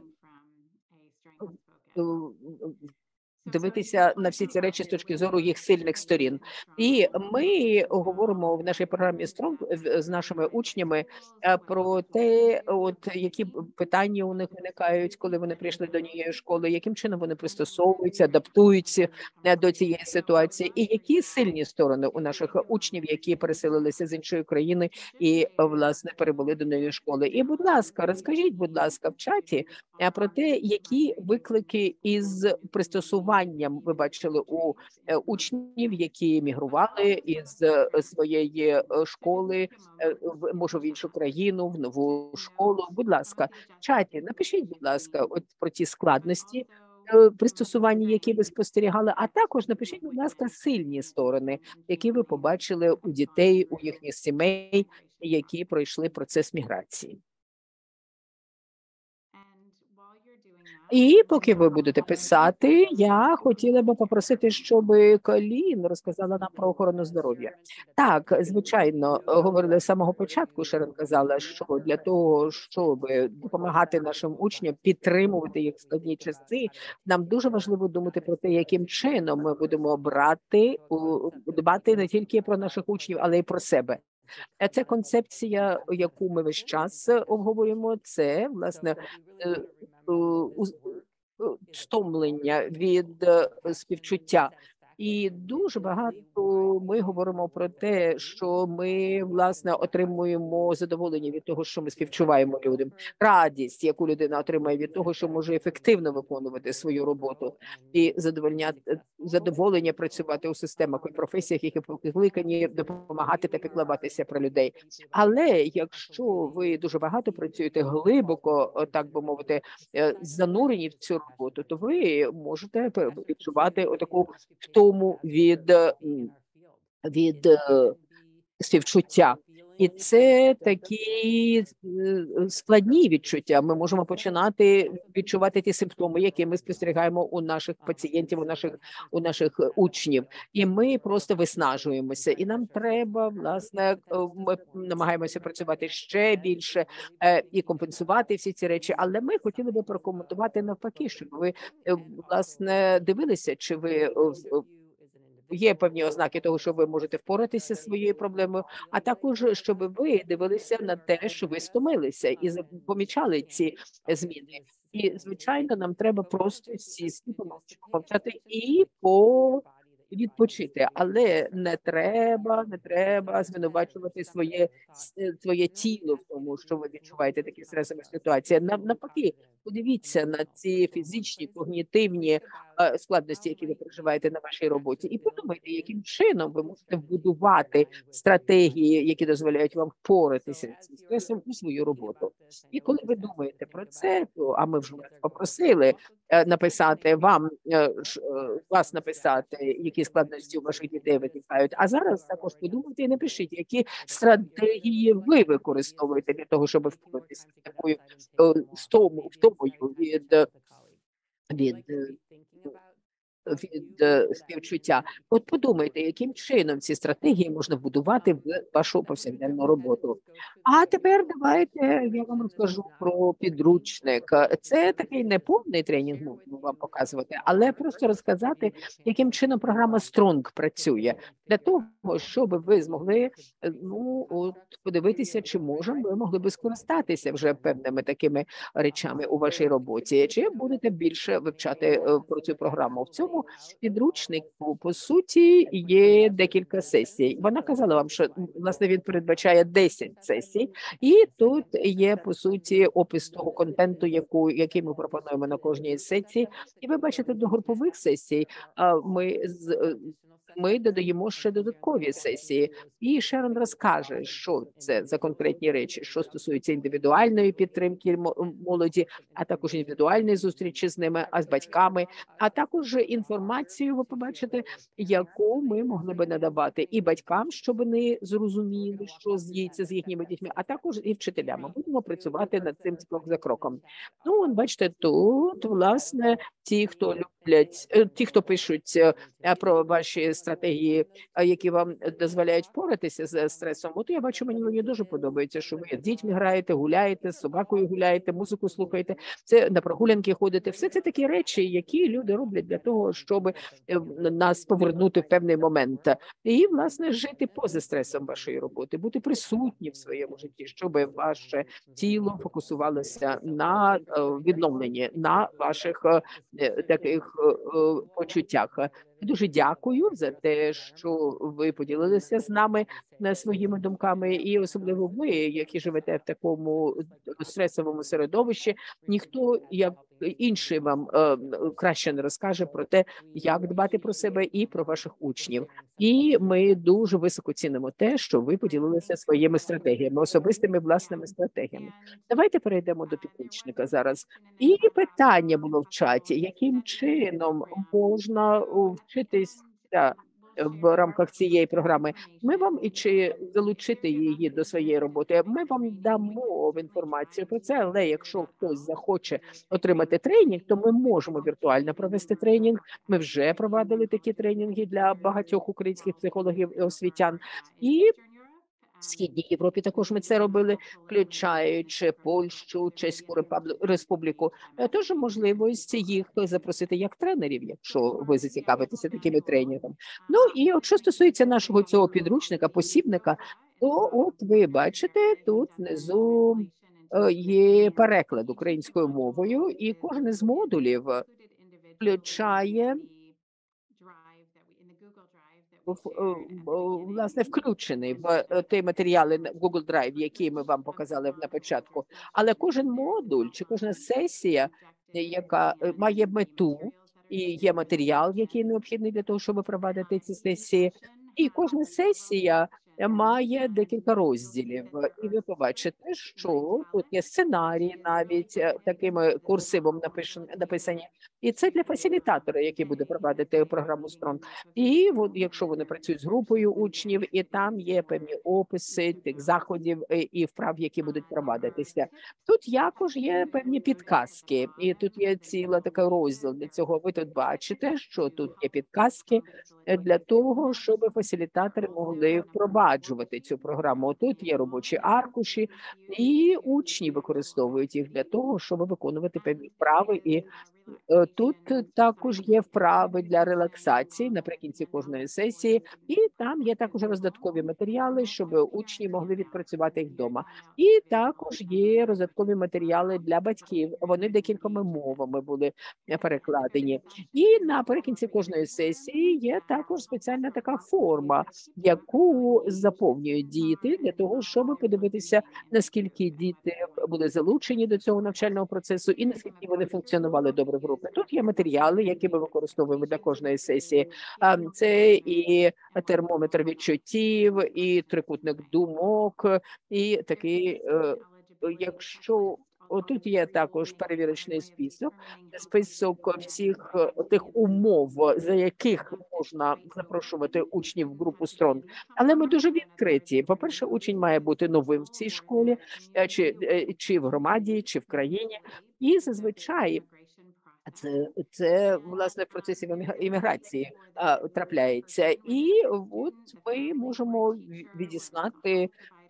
дивитися на всі ці речі з точки зору їх сильних сторін. І ми говоримо в нашій програмі Strong з нашими учнями про те, от які питання у них виникають, коли вони прийшли до однієї школи, яким чином вони пристосовуються, адаптуються до цієї ситуації, і які сильні сторони у наших учнів, які переселилися з іншої країни і, власне, перебули до нової школи. І, будь ласка, розкажіть, будь ласка, в чаті про те, які виклики із пристосуванням ви бачили у учнів, які мігрували із своєї школи, може в іншу країну, в нову школу. Будь ласка, в чаті напишіть, будь ласка, от про ті складності пристосування, які ви спостерігали, а також напишіть, будь ласка, сильні сторони, які ви побачили у дітей, у їхніх сімей, які пройшли процес міграції. І поки ви будете писати, я хотіла би попросити, щоб Колін розказала нам про охорону здоров'я. Так, звичайно, говорили з самого початку, Шерон казала, що для того, щоб допомагати нашим учням, підтримувати їх в складні часи, нам дуже важливо думати про те, яким чином ми будемо дбати не тільки про наших учнів, але й про себе. Це концепція, яку ми весь час обговорюємо, це, власне, стомлення від співчуття. І дуже багато ми говоримо про те, що ми, власне, отримуємо задоволення від того, що ми співчуваємо людям. Радість, яку людина отримає від того, що може ефективно виконувати свою роботу. І задоволення працювати у системах і професіях, які покликані допомагати та піклуватися про людей. Але якщо ви дуже багато працюєте глибоко, так би мовити, занурені в цю роботу, то ви можете відчувати отаку втому від співчуття. І це такі складні відчуття. Ми можемо починати відчувати ті симптоми, які ми спостерігаємо у наших пацієнтів, у наших учнів. І ми просто виснажуємося. І нам треба, власне, ми намагаємося працювати ще більше і компенсувати всі ці речі. Але ми хотіли би прокоментувати навпаки, щоб ви, власне, дивилися, чи ви є певні ознаки того, що ви можете впоратися зі своєю проблемою, а також, щоб ви дивилися на те, що ви стомилися і помічали ці зміни. І, звичайно, нам треба просто сісти, помовчати і відпочити, але не треба звинувачувати своє тіло в тому, що ви відчуваєте такі стресові ситуації. Навпаки, подивіться на ці фізичні, когнітивні складності, які ви переживаєте на вашій роботі, і подумайте, яким чином ви можете вбудувати стратегії, які дозволяють вам впоратися з цим стресом у свою роботу. І коли ви думаєте про це, а ми вже попросили написати вас написати, які складності у ваших дітей виникають. А зараз також подумайте і напишіть, які стратегії ви використовуєте для того, щоб впоратися з такою втомою від співчуття. От подумайте, яким чином ці стратегії можна вбудувати в вашу повсякденну роботу. А тепер давайте я вам розкажу про підручник. Це такий не повний тренінг, можу вам показувати, але просто розказати, яким чином програма Strong працює, для того, щоб ви змогли подивитися, чи ви могли би скористатися вже певними такими речами у вашій роботі, чи будете більше вивчати про цю програму. В цьому підручнику, по суті, є декілька сесій. Вона казала вам, що, власне, він передбачає 10 сесій, і тут є, по суті, опис того контенту, який ми пропонуємо на кожній сесії. І ви бачите, до групових сесій ми додаємо ще додаткові сесії. І Шерон розкаже, що це за конкретні речі, що стосується індивідуальної підтримки молоді, а також індивідуальної зустрічі з ними, а з батьками, а також інформацію, ви побачите, яку ми могли би надавати і батькам, щоб вони зрозуміли, що діється з їхніми дітьми, а також і вчителям. Ми будемо працювати над цим крок за кроком. Бачите, тут, власне, ті, хто пишуть про ваші стратегії, які вам дозволяють впоратися з стресом. От я бачу, мені дуже подобається, що ви з дітьми граєте, гуляєте, з собакою гуляєте, музику слухаєте, це на прогулянки ходите. Все це такі речі, які люди роблять для того, щоб нас повернути в певний момент. І, власне, жити поза стресом вашої роботи, бути присутні в своєму житті, щоб ваше тіло фокусувалося на відновленні, на ваших таких почуттях. Дуже дякую за те, що ви поділилися з нами своїми думками, і особливо ви, які живете в такому стресовому середовищі, ніхто як інший вам краще не розкаже про те, як дбати про себе і про ваших учнів. І ми дуже високо цінимо те, що ви поділилися своїми стратегіями, особистими власними стратегіями. Давайте перейдемо до підручника зараз. І питання було в чаті, яким чином можна вчитися в рамках цієї програми. Ми вам чи залучити її до своєї роботи. Ми вам дамо інформацію про це, але якщо хтось захоче отримати тренінг, то ми можемо віртуально провести тренінг. Ми вже провадили такі тренінги для багатьох українських психологів і освітян. І в Східній Європі також ми це робили, включаючи Польщу, Чеську Республіку. Тож можливості їх запросити як тренерів, якщо ви зацікавитеся такими тренінгами. І от що стосується нашого цього підручника, посібника, то от ви бачите, тут внизу є переклад українською мовою, і кожен з модулів включає власне включений в ті матеріали Google Drive, які ми вам показали на початку. Але кожен модуль чи кожна сесія, яка має мету, і є матеріал, який необхідний для того, щоб провадити ці сесії. І кожна сесія має декілька розділів, і ви побачите, що тут є сценарії навіть такими курсивом написані, і це для фасилітатора, який буде провадити програму Strong. І якщо вони працюють з групою учнів, і там є певні описи тих заходів і вправ, які будуть провадитися. Тут якож є певні підказки, і тут є ціла така розділ для цього. Ви тут бачите, що тут є підказки для того, щоб фасилітатори могли впроваджувати цю програму. Тут є робочі аркуші, і учні використовують їх для того, щоб виконувати певні вправи. І тут також є вправи для релаксації наприкінці кожної сесії, і там є також роздаткові матеріали, щоб учні могли відпрацювати їх вдома. І також є роздаткові матеріали для батьків. Вони декількома мовами були перекладені. І наприкінці кожної сесії є також спеціальна така форма, яку заповнюють діти для того, щоб подивитися, наскільки діти були залучені до цього навчального процесу і наскільки вони функціонували добре в групі. Тут є матеріали, які ми використовуємо для кожної сесії. Це і термометр відчуттів, і трикутник думок, і такий, якщо тут є також перевірочний список всіх тих умов, за яких можна запрошувати учнів в групу Strong. Але ми дуже відкриті. По-перше, учень має бути новим в цій школі, чи в громаді, чи в країні. І зазвичай це власне в процесі імміграції трапляється. І от ми можемо відіслати.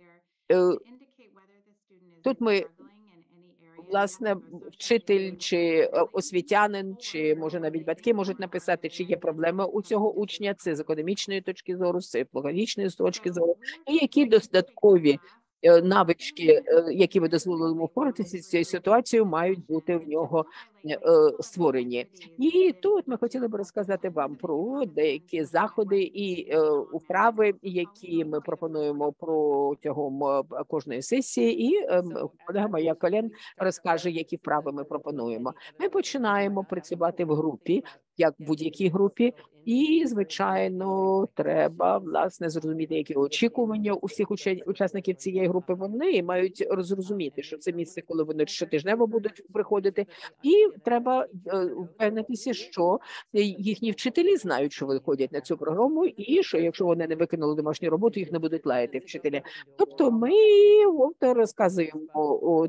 Тут ми, власне, вчитель чи освітянин, чи може навіть батьки можуть написати, чи є проблеми у цього учня, це з академічної точки зору, з психологічної точки зору, і які додаткові навички, які ви дозволили йому впоратися з цією ситуацією, мають бути в нього створені. І тут ми хотіли б розказати вам про деякі заходи і вправи, які ми пропонуємо протягом кожної сесії, і колега моя Колен розкаже, які вправи ми пропонуємо. Ми починаємо працювати в групі, як в будь-якій групі, і, звичайно, треба, власне, зрозуміти, які очікування у всіх учасників цієї групи. Вони мають зрозуміти, що це місце, коли вони щотижнево будуть приходити, і треба впевнитися, що їхні вчителі знають, що вони ходять на цю програму, і що якщо вони не виконали домашню роботу, їх не будуть лаяти вчителі. Тобто ми розказуємо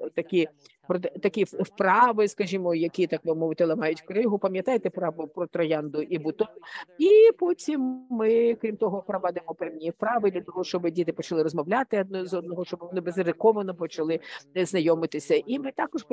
такі вправи, скажімо, які, так би мовити, ламають кригу. Пам'ятаєте вправу про троянду і бутон? І потім ми, крім того, проводимо певні вправи для того, щоб діти почали розмовляти одне з одного, щоб вони безризиковано почали знайомитися. І ми також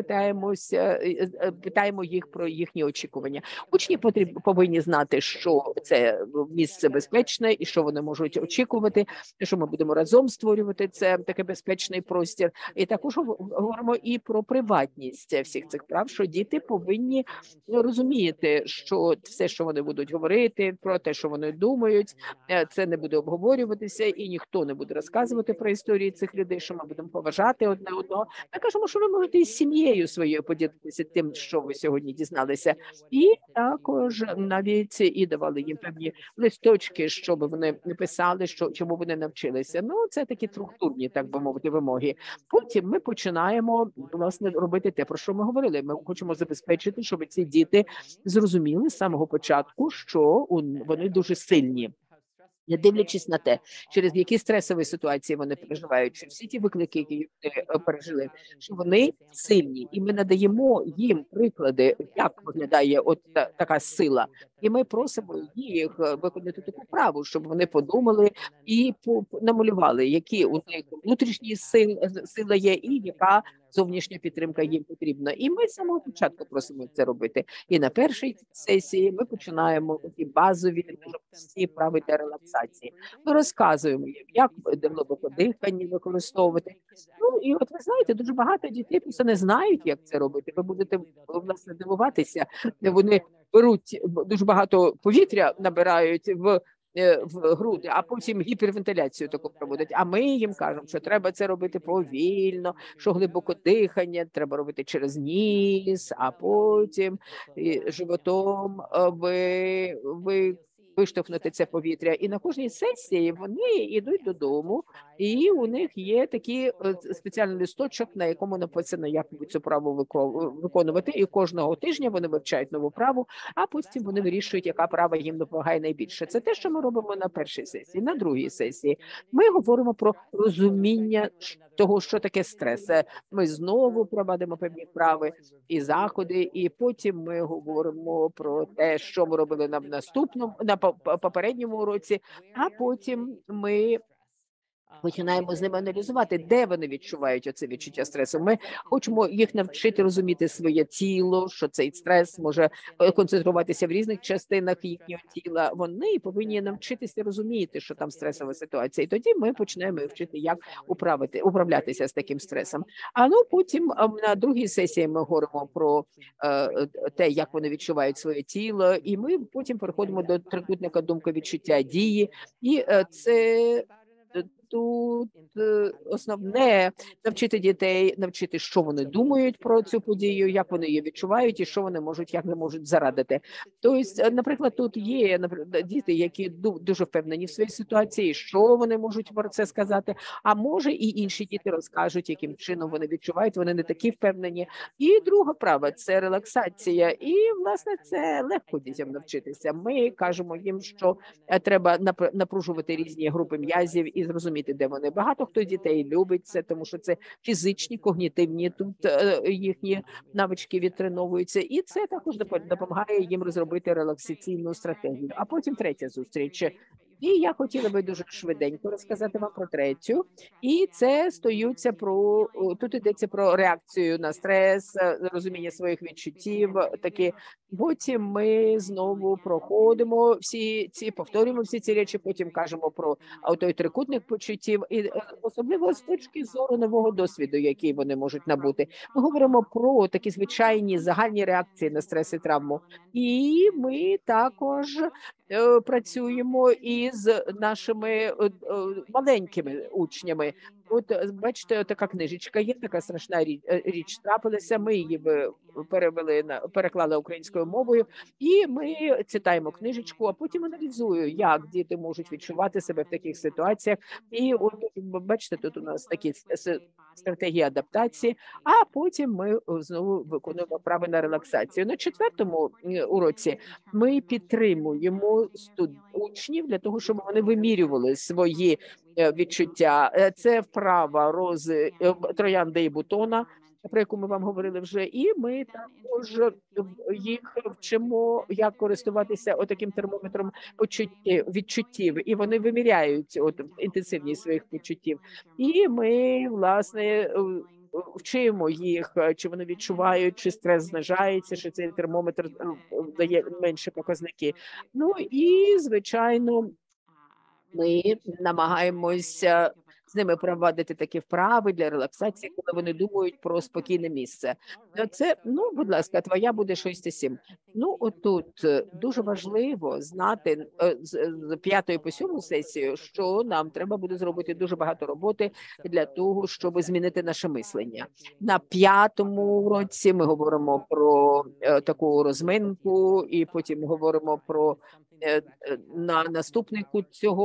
питаємо їх про їхні очікування. Учні повинні знати, що це місце безпечне і що вони можуть очікувати, що ми будемо разом створювати це такий безпечний простір. І також говоримо і про приватність всіх цих прав, що діти повинні розуміти, що все, що вони будуть говорити, про те, що вони думають, це не буде обговорюватися, і ніхто не буде розказувати про історії цих людей, що ми будемо поважати одне одного. Ми кажемо, що ви можете із сім'єю своєю поділитися тим, що ви сьогодні дізналися. І також навіть і давали їм певні листочки, щоб вони писали, чому вони навчилися. Ну, це такі структурні, так би мовити, вимоги. Потім ми починаємо, власне, робити те, про що ми говорили. Ми хочемо забезпечити, щоб ці діти зрозуміли з самого початку, що вони дуже сильні. Не дивлячись на те, через які стресові ситуації вони переживають, що всі ті виклики, які вони пережили, що вони сильні, і ми надаємо їм приклади, як виглядає от така сила. І ми просимо їх виконати таку вправу, щоб вони подумали і намалювали, які у них внутрішні сила є, і яка зовнішня підтримка їм потрібна. І ми з самого початку просимо це робити. І на першій сесії ми починаємо такі базові, дуже прості вправи для релаксації. Ми розказуємо їм, як глибоке дихання використовувати. Ну, і от ви знаєте, дуже багато дітей просто не знають, як це робити. Ви будете, власне, дивуватися. Вони беруть дуже багато повітря, набирають в груди, а потім гіпервентиляцію таку проводять. А ми їм кажемо, що треба це робити повільно, що глибоке дихання треба робити через ніс, а потім животом ви виштовхнути це повітря. І на кожній сесії вони йдуть додому, і у них є такий спеціальний листочок, на якому написано, як цю праву виконувати. І кожного тижня вони вивчають нову праву, а потім вони вирішують, яка права їм допомагає найбільше. Це те, що ми робимо на першій сесії. На другій сесії ми говоримо про розуміння того, що таке стрес. Ми знову проводимо певні вправи і заходи, і потім ми говоримо про те, що ми робили на попередньому уроці, а потім ми починаємо з ними аналізувати, де вони відчувають оце відчуття стресу. Ми хочемо їх навчити розуміти своє тіло, що цей стрес може концентруватися в різних частинах їхнього тіла. Вони повинні навчитися розуміти, що там стресова ситуація. І тоді ми починаємо вчити, як управлятися з таким стресом. А ну потім на другій сесії ми говоримо про те, як вони відчувають своє тіло, і ми потім переходимо до трикутника думка, відчуття, дії. І це тут основне навчити дітей, навчити, що вони думають про цю подію, як вони її відчувають і що вони можуть, як не можуть зарадити. Тобто, наприклад, тут є діти, які дуже впевнені в своїй ситуації, що вони можуть про це сказати, а може і інші діти розкажуть, яким чином вони відчувають, вони не такі впевнені. І друга права – це релаксація. І, власне, це легко дітям навчитися. Ми кажемо їм, що треба напружувати різні групи м'язів і зрозуміти, де вони. Багато хто дітей любить це, тому що це фізичні, когнітивні тут їхні навички відтреновуються. І це також допомагає їм розробити релаксаційну стратегію. А потім третя зустріч. І я хотіла би дуже швиденько розказати вам про третю. І це тут йдеться про реакцію на стрес, розуміння своїх відчуттів. Такі. Потім ми знову проходимо повторюємо всі ці речі, потім кажемо про той трикутник почуттів, і особливо з точки зору нового досвіду, який вони можуть набути. Ми говоримо про такі звичайні загальні реакції на стрес і травму. І ми також працюємо із нашими маленькими учнями. От бачите, така книжечка є, така страшна річ трапилася. Ми її переклали українською мовою, і ми читаємо книжечку, а потім аналізую, як діти можуть відчувати себе в таких ситуаціях. І от бачите, тут у нас такі стратегії адаптації, а потім ми знову виконуємо вправи на релаксацію. На четвертому уроці ми підтримуємо учнів для того, щоб вони вимірювали свої відчуття. Це вправа рози троянди і бутона, про яку ми вам говорили вже, і ми також їх вчимо, як користуватися отаким термометром відчуттів, і вони виміряють інтенсивність своїх відчуттів. І ми, власне, вчимо їх, чи вони відчувають, чи стрес знижається, чи цей термометр дає менші показники. Ну і, звичайно, ми намагаємося з ними проводити такі вправи для релаксації, коли вони думають про спокійне місце. Це, будь ласка, твоя буде 6,7. Отут дуже важливо знати з 5 по 7 сесію, що нам треба буде зробити дуже багато роботи для того, щоб змінити наше мислення. На 5-му уроці ми говоримо про таку розминку, і потім говоримо про на наступний кут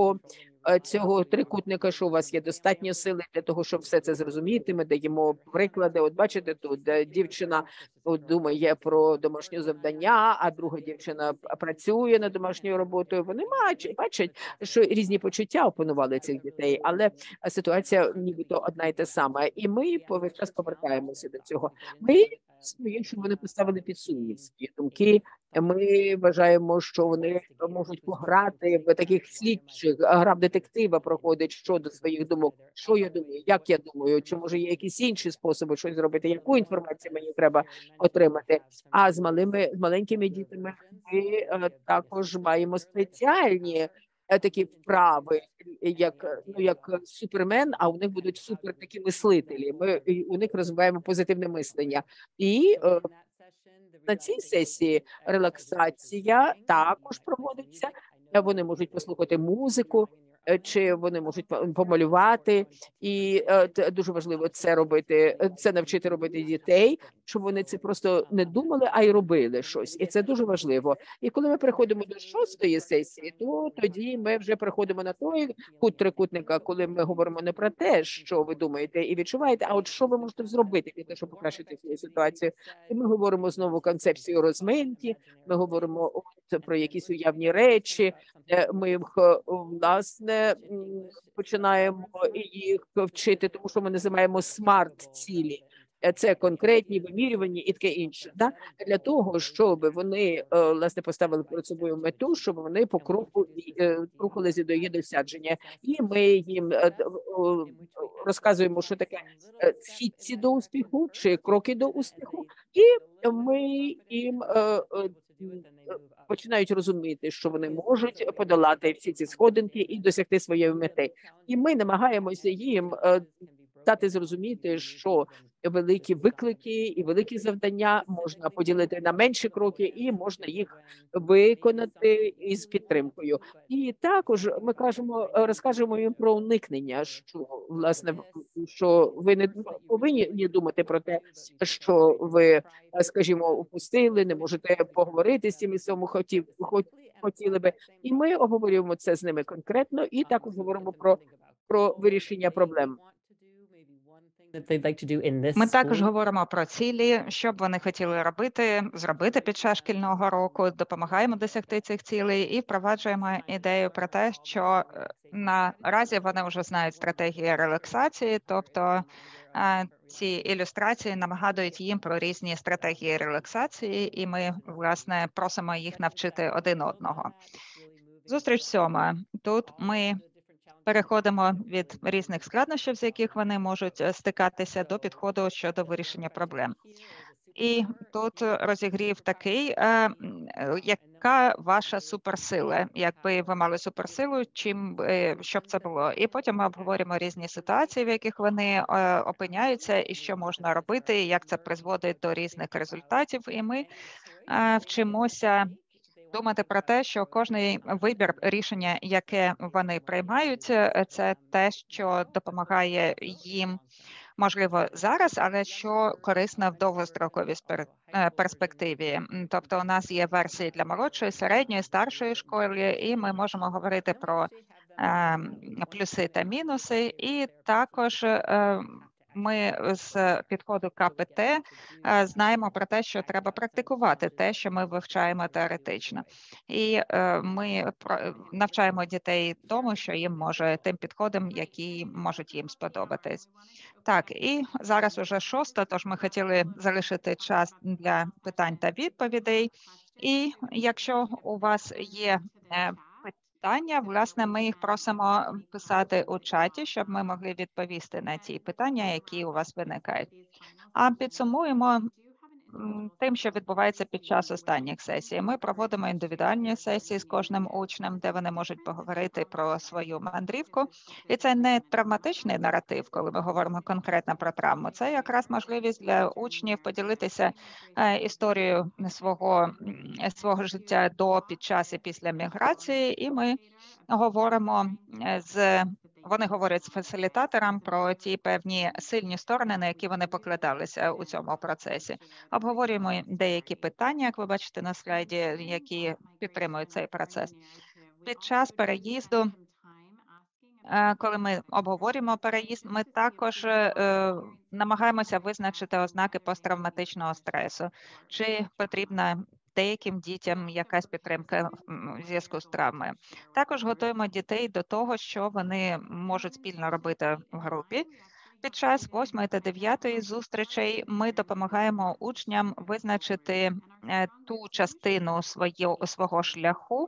цього трикутника, що у вас є достатньо сили для того, щоб все це зрозуміти. Ми даємо приклади. От бачите, тут дівчина думає про домашнє завдання, а друга дівчина працює над домашньою роботою. Вони бачать, що різні почуття опанували цих дітей, але ситуація нібито одна і та сама. І ми весь час повертаємося до цього. Що вони поставили під сумнів свої думки. Ми вважаємо, що вони можуть пограти в таких слідчих, гра в детектива проходить щодо своїх думок. Що я думаю, як я думаю, чи може є якісь інші способи щось зробити, яку інформацію мені треба отримати. А з маленькими дітьми ми також маємо спеціальні такі вправи, як супермен, а у них будуть супер такі мислителі. Ми у них розвиваємо позитивне мислення. І на цій сесії релаксація також проводиться. Вони можуть послухати музику, чи вони можуть помалювати. І дуже важливо це робити, це навчити робити дітей, щоб вони це просто не думали, а й робили щось. І це дуже важливо. І коли ми переходимо до 6-ї сесії, то тоді ми вже переходимо на той кут трикутника, коли ми говоримо не про те, що ви думаєте і відчуваєте, а от що ви можете зробити для того, щоб покращити цю ситуацію. І ми говоримо знову концепцію розминки, ми говоримо про якісь уявні речі, ми їх, власне, починаємо їх вчити, тому що ми називаємо смарт-цілі. Це конкретні, вимірювані і таке інше. Да? Для того, щоб вони, власне, поставили перед собою мету, щоб вони по кроку рухалися до її досядження. І ми їм розказуємо, що таке фітці до успіху чи кроки до успіху, і ми їм починають розуміти, що вони можуть подолати всі ці сходинки і досягти своєї мети. І ми намагаємося їм дати зрозуміти, що великі виклики і великі завдання можна поділити на менші кроки, і можна їх виконати із підтримкою. І також ми розкажемо їм про уникнення, що, власне, що ви не повинні думати про те, що ви, скажімо, упустили, не можете поговорити з цим, цьому хотіли би. І ми обговорюємо це з ними конкретно, і також говоримо про вирішення проблем. Ми також говоримо про цілі, що б вони хотіли зробити під час шкільного року, допомагаємо досягти цих цілей і впроваджуємо ідею про те, що наразі вони вже знають стратегії релаксації, тобто ці ілюстрації нагадують їм про різні стратегії релаксації, і ми, власне, просимо їх навчити один одного. Зустріч 7. Тут ми переходимо від різних складнощів, з яких вони можуть стикатися, до підходу щодо вирішення проблем. І тут розігрів такий, яка ваша суперсила? Якби ви мали суперсилу, що б це було? І потім ми обговоримо різні ситуації, в яких вони опиняються, і що можна робити, як це призводить до різних результатів. І ми вчимося думати про те, що кожний вибір рішення, яке вони приймають, це те, що допомагає їм, можливо, зараз, але що корисно в довгостроковій перспективі. Тобто у нас є версії для молодшої, середньої, старшої школи, і ми можемо говорити про плюси та мінуси, і також ми з підходу КПТ знаємо про те, що треба практикувати те, що ми вивчаємо теоретично. І ми навчаємо дітей тому, що їм може, тим підходам, які можуть їм сподобатись. Так, і зараз уже 6, тож ми хотіли залишити час для питань та відповідей. І якщо у вас є питання, власне, ми їх просимо писати у чаті, щоб ми могли відповісти на ті питання, які у вас виникають. А підсумуємо тим, що відбувається під час останніх сесій. Ми проводимо індивідуальні сесії з кожним учнем, де вони можуть поговорити про свою мандрівку. І це не травматичний наратив, коли ми говоримо конкретно про травму. Це якраз можливість для учнів поділитися історією свого життя до, під час і після міграції. І ми говоримо вони говорять з фасилітатором про ті певні сильні сторони, на які вони покладалися у цьому процесі. Обговорюємо деякі питання, як ви бачите на слайді, які підтримують цей процес. Під час переїзду, коли ми обговорюємо переїзд, ми також намагаємося визначити ознаки посттравматичного стресу. Чи потрібна деяким дітям якась підтримка в зв'язку з травмою. Також готуємо дітей до того, що вони можуть спільно робити в групі. Під час 8 та 9 зустрічей ми допомагаємо учням визначити ту частину свого шляху,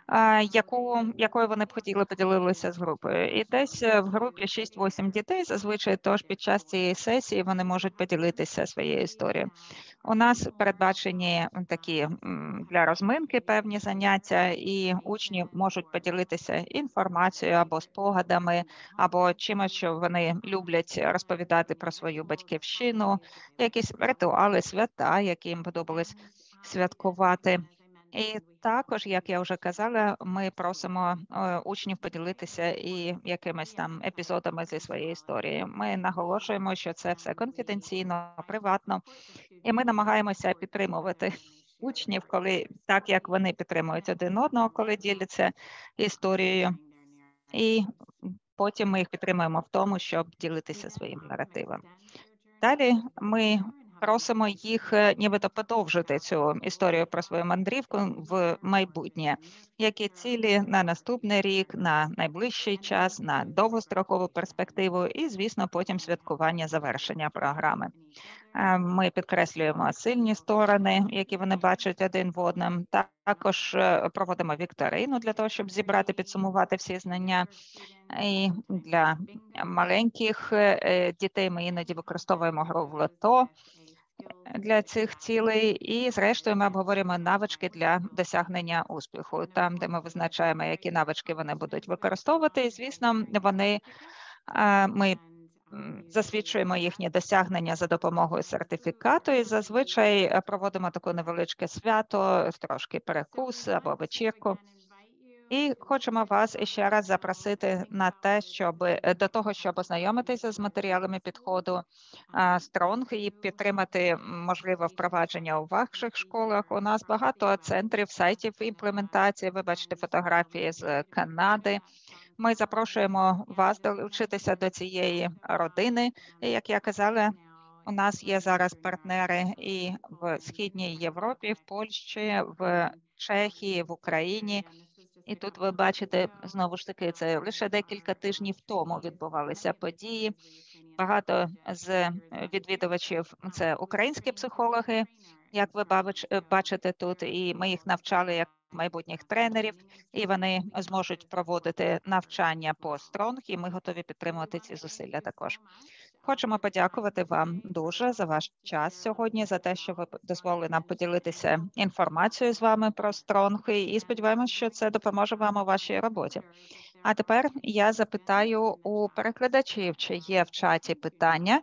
якою вони б хотіли поділитися з групою. І десь в групі 6-8 дітей зазвичай, тож під час цієї сесії вони можуть поділитися своєю історією. У нас передбачені такі для розминки певні заняття, і учні можуть поділитися інформацією або спогадами, або чимось, що вони люблять розповідати про свою батьківщину, якісь ритуали, свята, які їм подобалось святкувати. І також, як я вже казала, ми просимо учнів поділитися і якимись там епізодами зі своєї історії. Ми наголошуємо, що це все конфіденційно, приватно, і ми намагаємося підтримувати учнів, коли так як вони підтримують один одного, коли діляться історією, і потім ми їх підтримуємо в тому, щоб ділитися своїм наративом. Далі ми просимо їх нібито подовжити цю історію про свою мандрівку в майбутнє. Які цілі на наступний рік, на найближчий час, на довгострокову перспективу і, звісно, потім святкування завершення програми. Ми підкреслюємо сильні сторони, які вони бачать один в одному. Також проводимо вікторину для того, щоб зібрати, підсумувати всі знання. І для маленьких дітей ми іноді використовуємо гру в лото для цих цілей. І, зрештою, ми обговорюємо навички для досягнення успіху, там, де ми визначаємо, які навички вони будуть використовувати. І, звісно, ми засвідчуємо їхні досягнення за допомогою сертифікату і зазвичай проводимо таке невеличке свято, трошки перекус або вечірку. І хочемо вас ще раз запросити на те, щоб до того, щоб ознайомитися з матеріалами підходу Strong і підтримати, можливо, впровадження у ваших школах. У нас багато центрів, сайтів імплементації. Ви бачите фотографії з Канади. Ми запрошуємо вас долучитися до цієї родини. І, як я казала, у нас є зараз партнери і в Східній Європі, в Польщі, в Чехії, в Україні. І тут ви бачите, знову ж таки, це лише декілька тижнів тому відбувалися події. Багато з відвідувачів – це українські психологи, як ви бачите тут, і ми їх навчали як майбутніх тренерів, і вони зможуть проводити навчання по Strong, і ми готові підтримувати ці зусилля також. Хочемо подякувати вам дуже за ваш час сьогодні, за те, що ви дозволили нам поділитися інформацією з вами про Strong, і сподіваємося, що це допоможе вам у вашій роботі. А тепер я запитаю у перекладачів, чи є в чаті питання,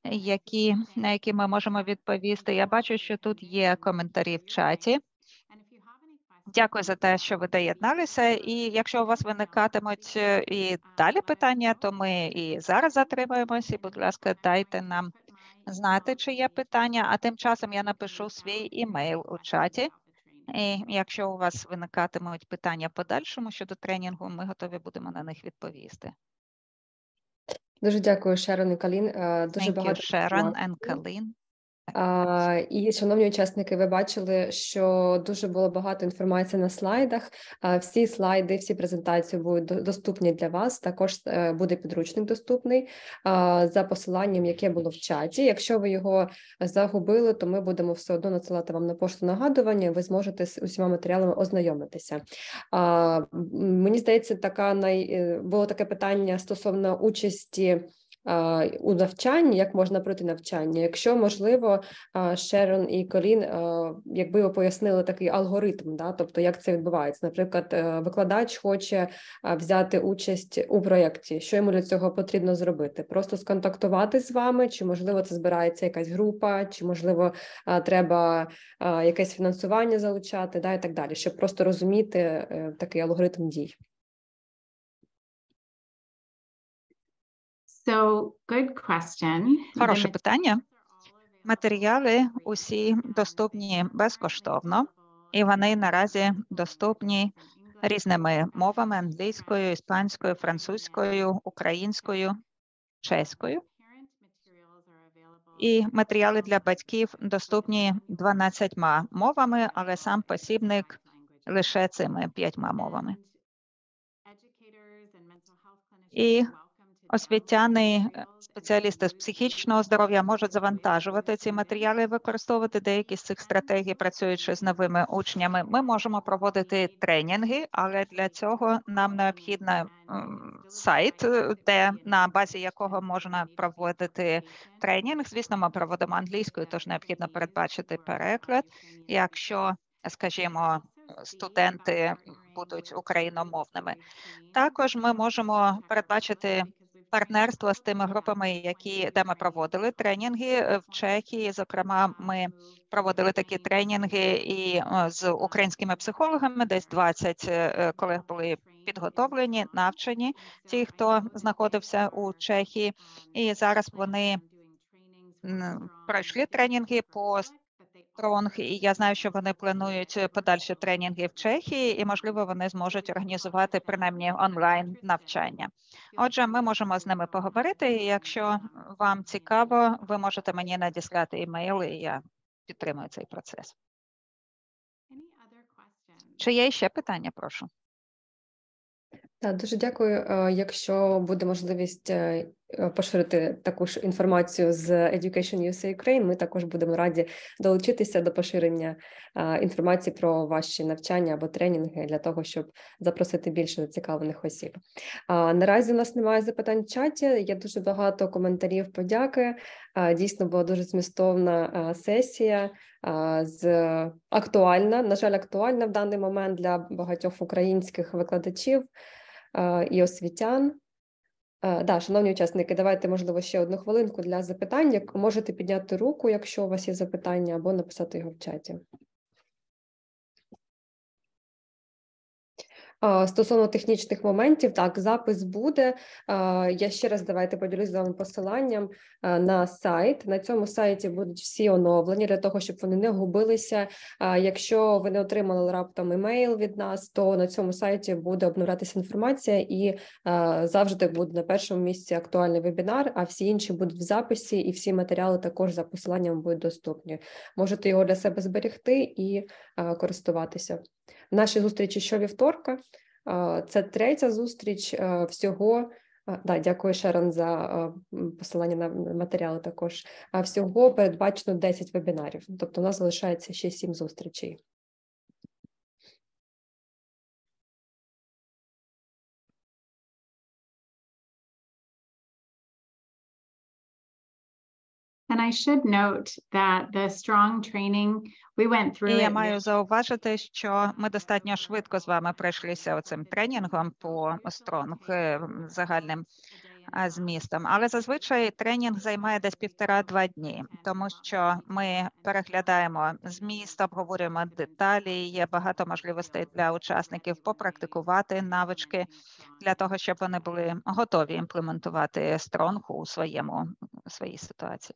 на які ми можемо відповісти. Я бачу, що тут є коментарі в чаті. Дякую за те, що ви доєдналися. І якщо у вас виникатимуть і далі питання, то ми і зараз затримаємось. І, будь ласка, дайте нам знати, чи є питання. А тим часом я напишу свій імейл у чаті. І якщо у вас виникатимуть питання подальшому щодо тренінгу, ми готові будемо на них відповісти. Дуже дякую, Шерон і Калін. Дуже багато Sharon and Colleen. І, шановні учасники, ви бачили, що дуже було багато інформації на слайдах. Всі слайди, всі презентації будуть доступні для вас. Також буде підручник доступний за посиланням, яке було в чаті. Якщо ви його загубили, то ми будемо все одно надсилати вам на пошту нагадування, ви зможете з усіма матеріалами ознайомитися. Мені здається, було таке питання стосовно участі у навчанні, як можна пройти навчання. Якщо, можливо, Шерон і Колін, якби ви пояснили такий алгоритм, да? Тобто як це відбувається. Наприклад, викладач хоче взяти участь у проєкті. Що йому для цього потрібно зробити? Просто сконтактувати з вами, чи, можливо, це збирається якась група, чи, можливо, треба якесь фінансування залучати, да? І так далі, щоб просто розуміти такий алгоритм дій. So, good question. Хороше питання. Матеріали усі доступні безкоштовно, і вони наразі доступні різними мовами: англійською, іспанською, французькою, українською, чеською. І матеріали для батьків доступні 12 мовами, але сам посібник лише цими 5 мовами. І освітяни, спеціалісти з психічного здоров'я можуть завантажувати ці матеріали і використовувати деякі з цих стратегій, працюючи з новими учнями. Ми можемо проводити тренінги, але для цього нам необхідний сайт, на базі якого можна проводити тренінг. Звісно, ми проводимо англійською, тож необхідно передбачити переклад. Якщо, скажімо, студенти будуть україномовними. Також ми можемо передбачити партнерство з тими групами, де ми проводили тренінги в Чехії. Зокрема, ми проводили такі тренінги і з українськими психологами, десь 20 колег були підготовлені, навчені, ті, хто знаходився у Чехії. І зараз вони пройшли тренінги по Strong, і я знаю, що вони планують подальші тренінги в Чехії, і, можливо, вони зможуть організувати принаймні онлайн навчання. Отже, ми можемо з ними поговорити, і якщо вам цікаво, ви можете мені надіслати імейли, і я підтримую цей процес. Чи є ще питання, прошу? Так, дуже дякую. Якщо буде можливість поширити таку ж інформацію з Education USA Ukraine, ми також будемо раді долучитися до поширення інформації про ваші навчання або тренінги для того, щоб запросити більше зацікавлених осіб. Наразі у нас немає запитань в чаті, є дуже багато коментарів подяки. Дійсно, була дуже змістовна сесія, актуальна, на жаль, актуальна в даний момент для багатьох українських викладачів і освітян. Шановні учасники, давайте, можливо, ще одну хвилинку для запитань. Можете підняти руку, якщо у вас є запитання, або написати його в чаті. Стосовно технічних моментів, так, запис буде. Я ще раз давайте поділюсь з вами посиланням на сайт. На цьому сайті будуть всі оновлення для того, щоб вони не губилися. Якщо ви не отримали раптом імейл від нас, то на цьому сайті буде обновлятися інформація і завжди буде на першому місці актуальний вебінар, а всі інші будуть в записі і всі матеріали також за посиланням будуть доступні. Можете його для себе зберегти і користуватися. Наші зустрічі щовівторка. Це третя зустріч всього. Дякую, Шерон, за посилання на матеріали також. Всього передбачено 10 вебінарів. Тобто у нас залишається ще 7 зустрічей. And I should note that the strong training, we went through І я it. маю зауважити, що ми достатньо швидко з вами пройшлися оцим тренінгом по Strong загальним змістом. Але зазвичай тренінг займає десь 1,5-2 дні, тому що ми переглядаємо зміст, обговорюємо деталі, є багато можливостей для учасників попрактикувати навички для того, щоб вони були готові імплементувати Strong у своїй ситуації.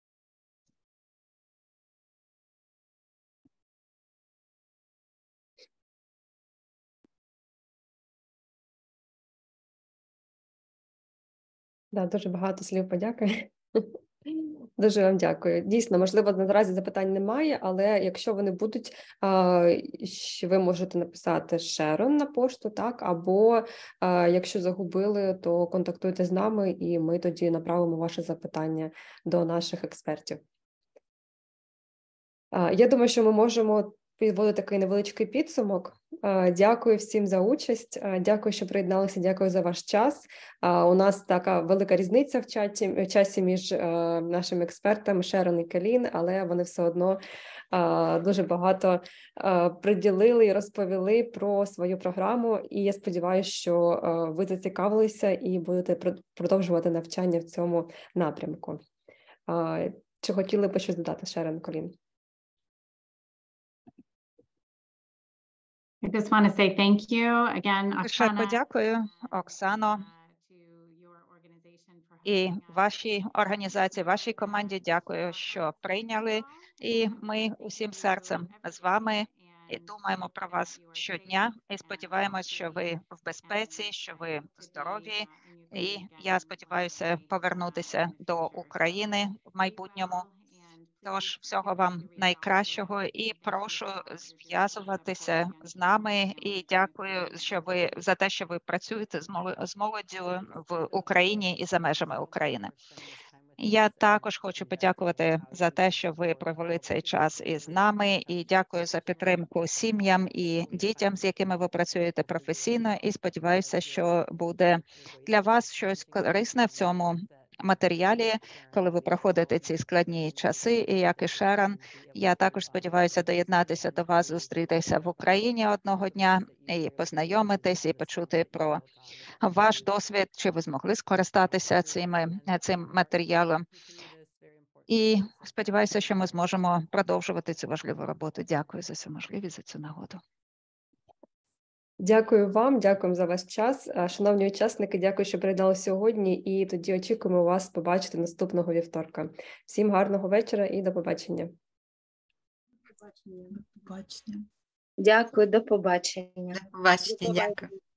Дуже багато слів подяки. Дуже вам дякую. Дійсно, можливо, наразі запитань немає, але якщо вони будуть, ви можете написати Шерон на пошту, так, або якщо загубили, то контактуйте з нами, і ми тоді направимо ваше запитання до наших експертів. Я думаю, що ми можемо підводити такий невеличкий підсумок. Дякую всім за участь, дякую, що приєдналися, дякую за ваш час. У нас така велика різниця в часі між нашими експертами Шерон і Келін, але вони все одно дуже багато приділили і розповіли про свою програму, і я сподіваюся, що ви зацікавилися і будете продовжувати навчання в цьому напрямку. Чи хотіли б щось додати, Шерон, Келін? I just want to say thank you again, Ще подякую, Оксано, і вашій організації, вашій команді дякую, що прийняли. І ми усім серцем з вами і думаємо про вас щодня. І сподіваємось, що ви в безпеці, що ви здорові. І я сподіваюся повернутися до України в майбутньому. Тож всього вам найкращого і прошу зв'язуватися з нами. І дякую, що ви за те, що ви працюєте з молоддю в Україні і за межами України. Я також хочу подякувати за те, що ви провели цей час із нами, і дякую за підтримку сім'ям і дітям, з якими ви працюєте професійно, і сподіваюся, що буде для вас щось корисне в цьому матеріалі, коли ви проходите ці складні часи. І як і Шерон, я також сподіваюся доєднатися до вас, зустрітися в Україні одного дня і познайомитись, і почути про ваш досвід, чи ви змогли скористатися цим матеріалом. І сподіваюся, що ми зможемо продовжувати цю важливу роботу. Дякую за цю можливість, за цю нагоду. Дякую вам, дякуємо за ваш час. Шановні учасники, дякую, що приєднали сьогодні, і тоді очікуємо вас побачити наступного вівторка. Всім гарного вечора і до побачення. До побачення. Дякую, до побачення. До побачення, дякую.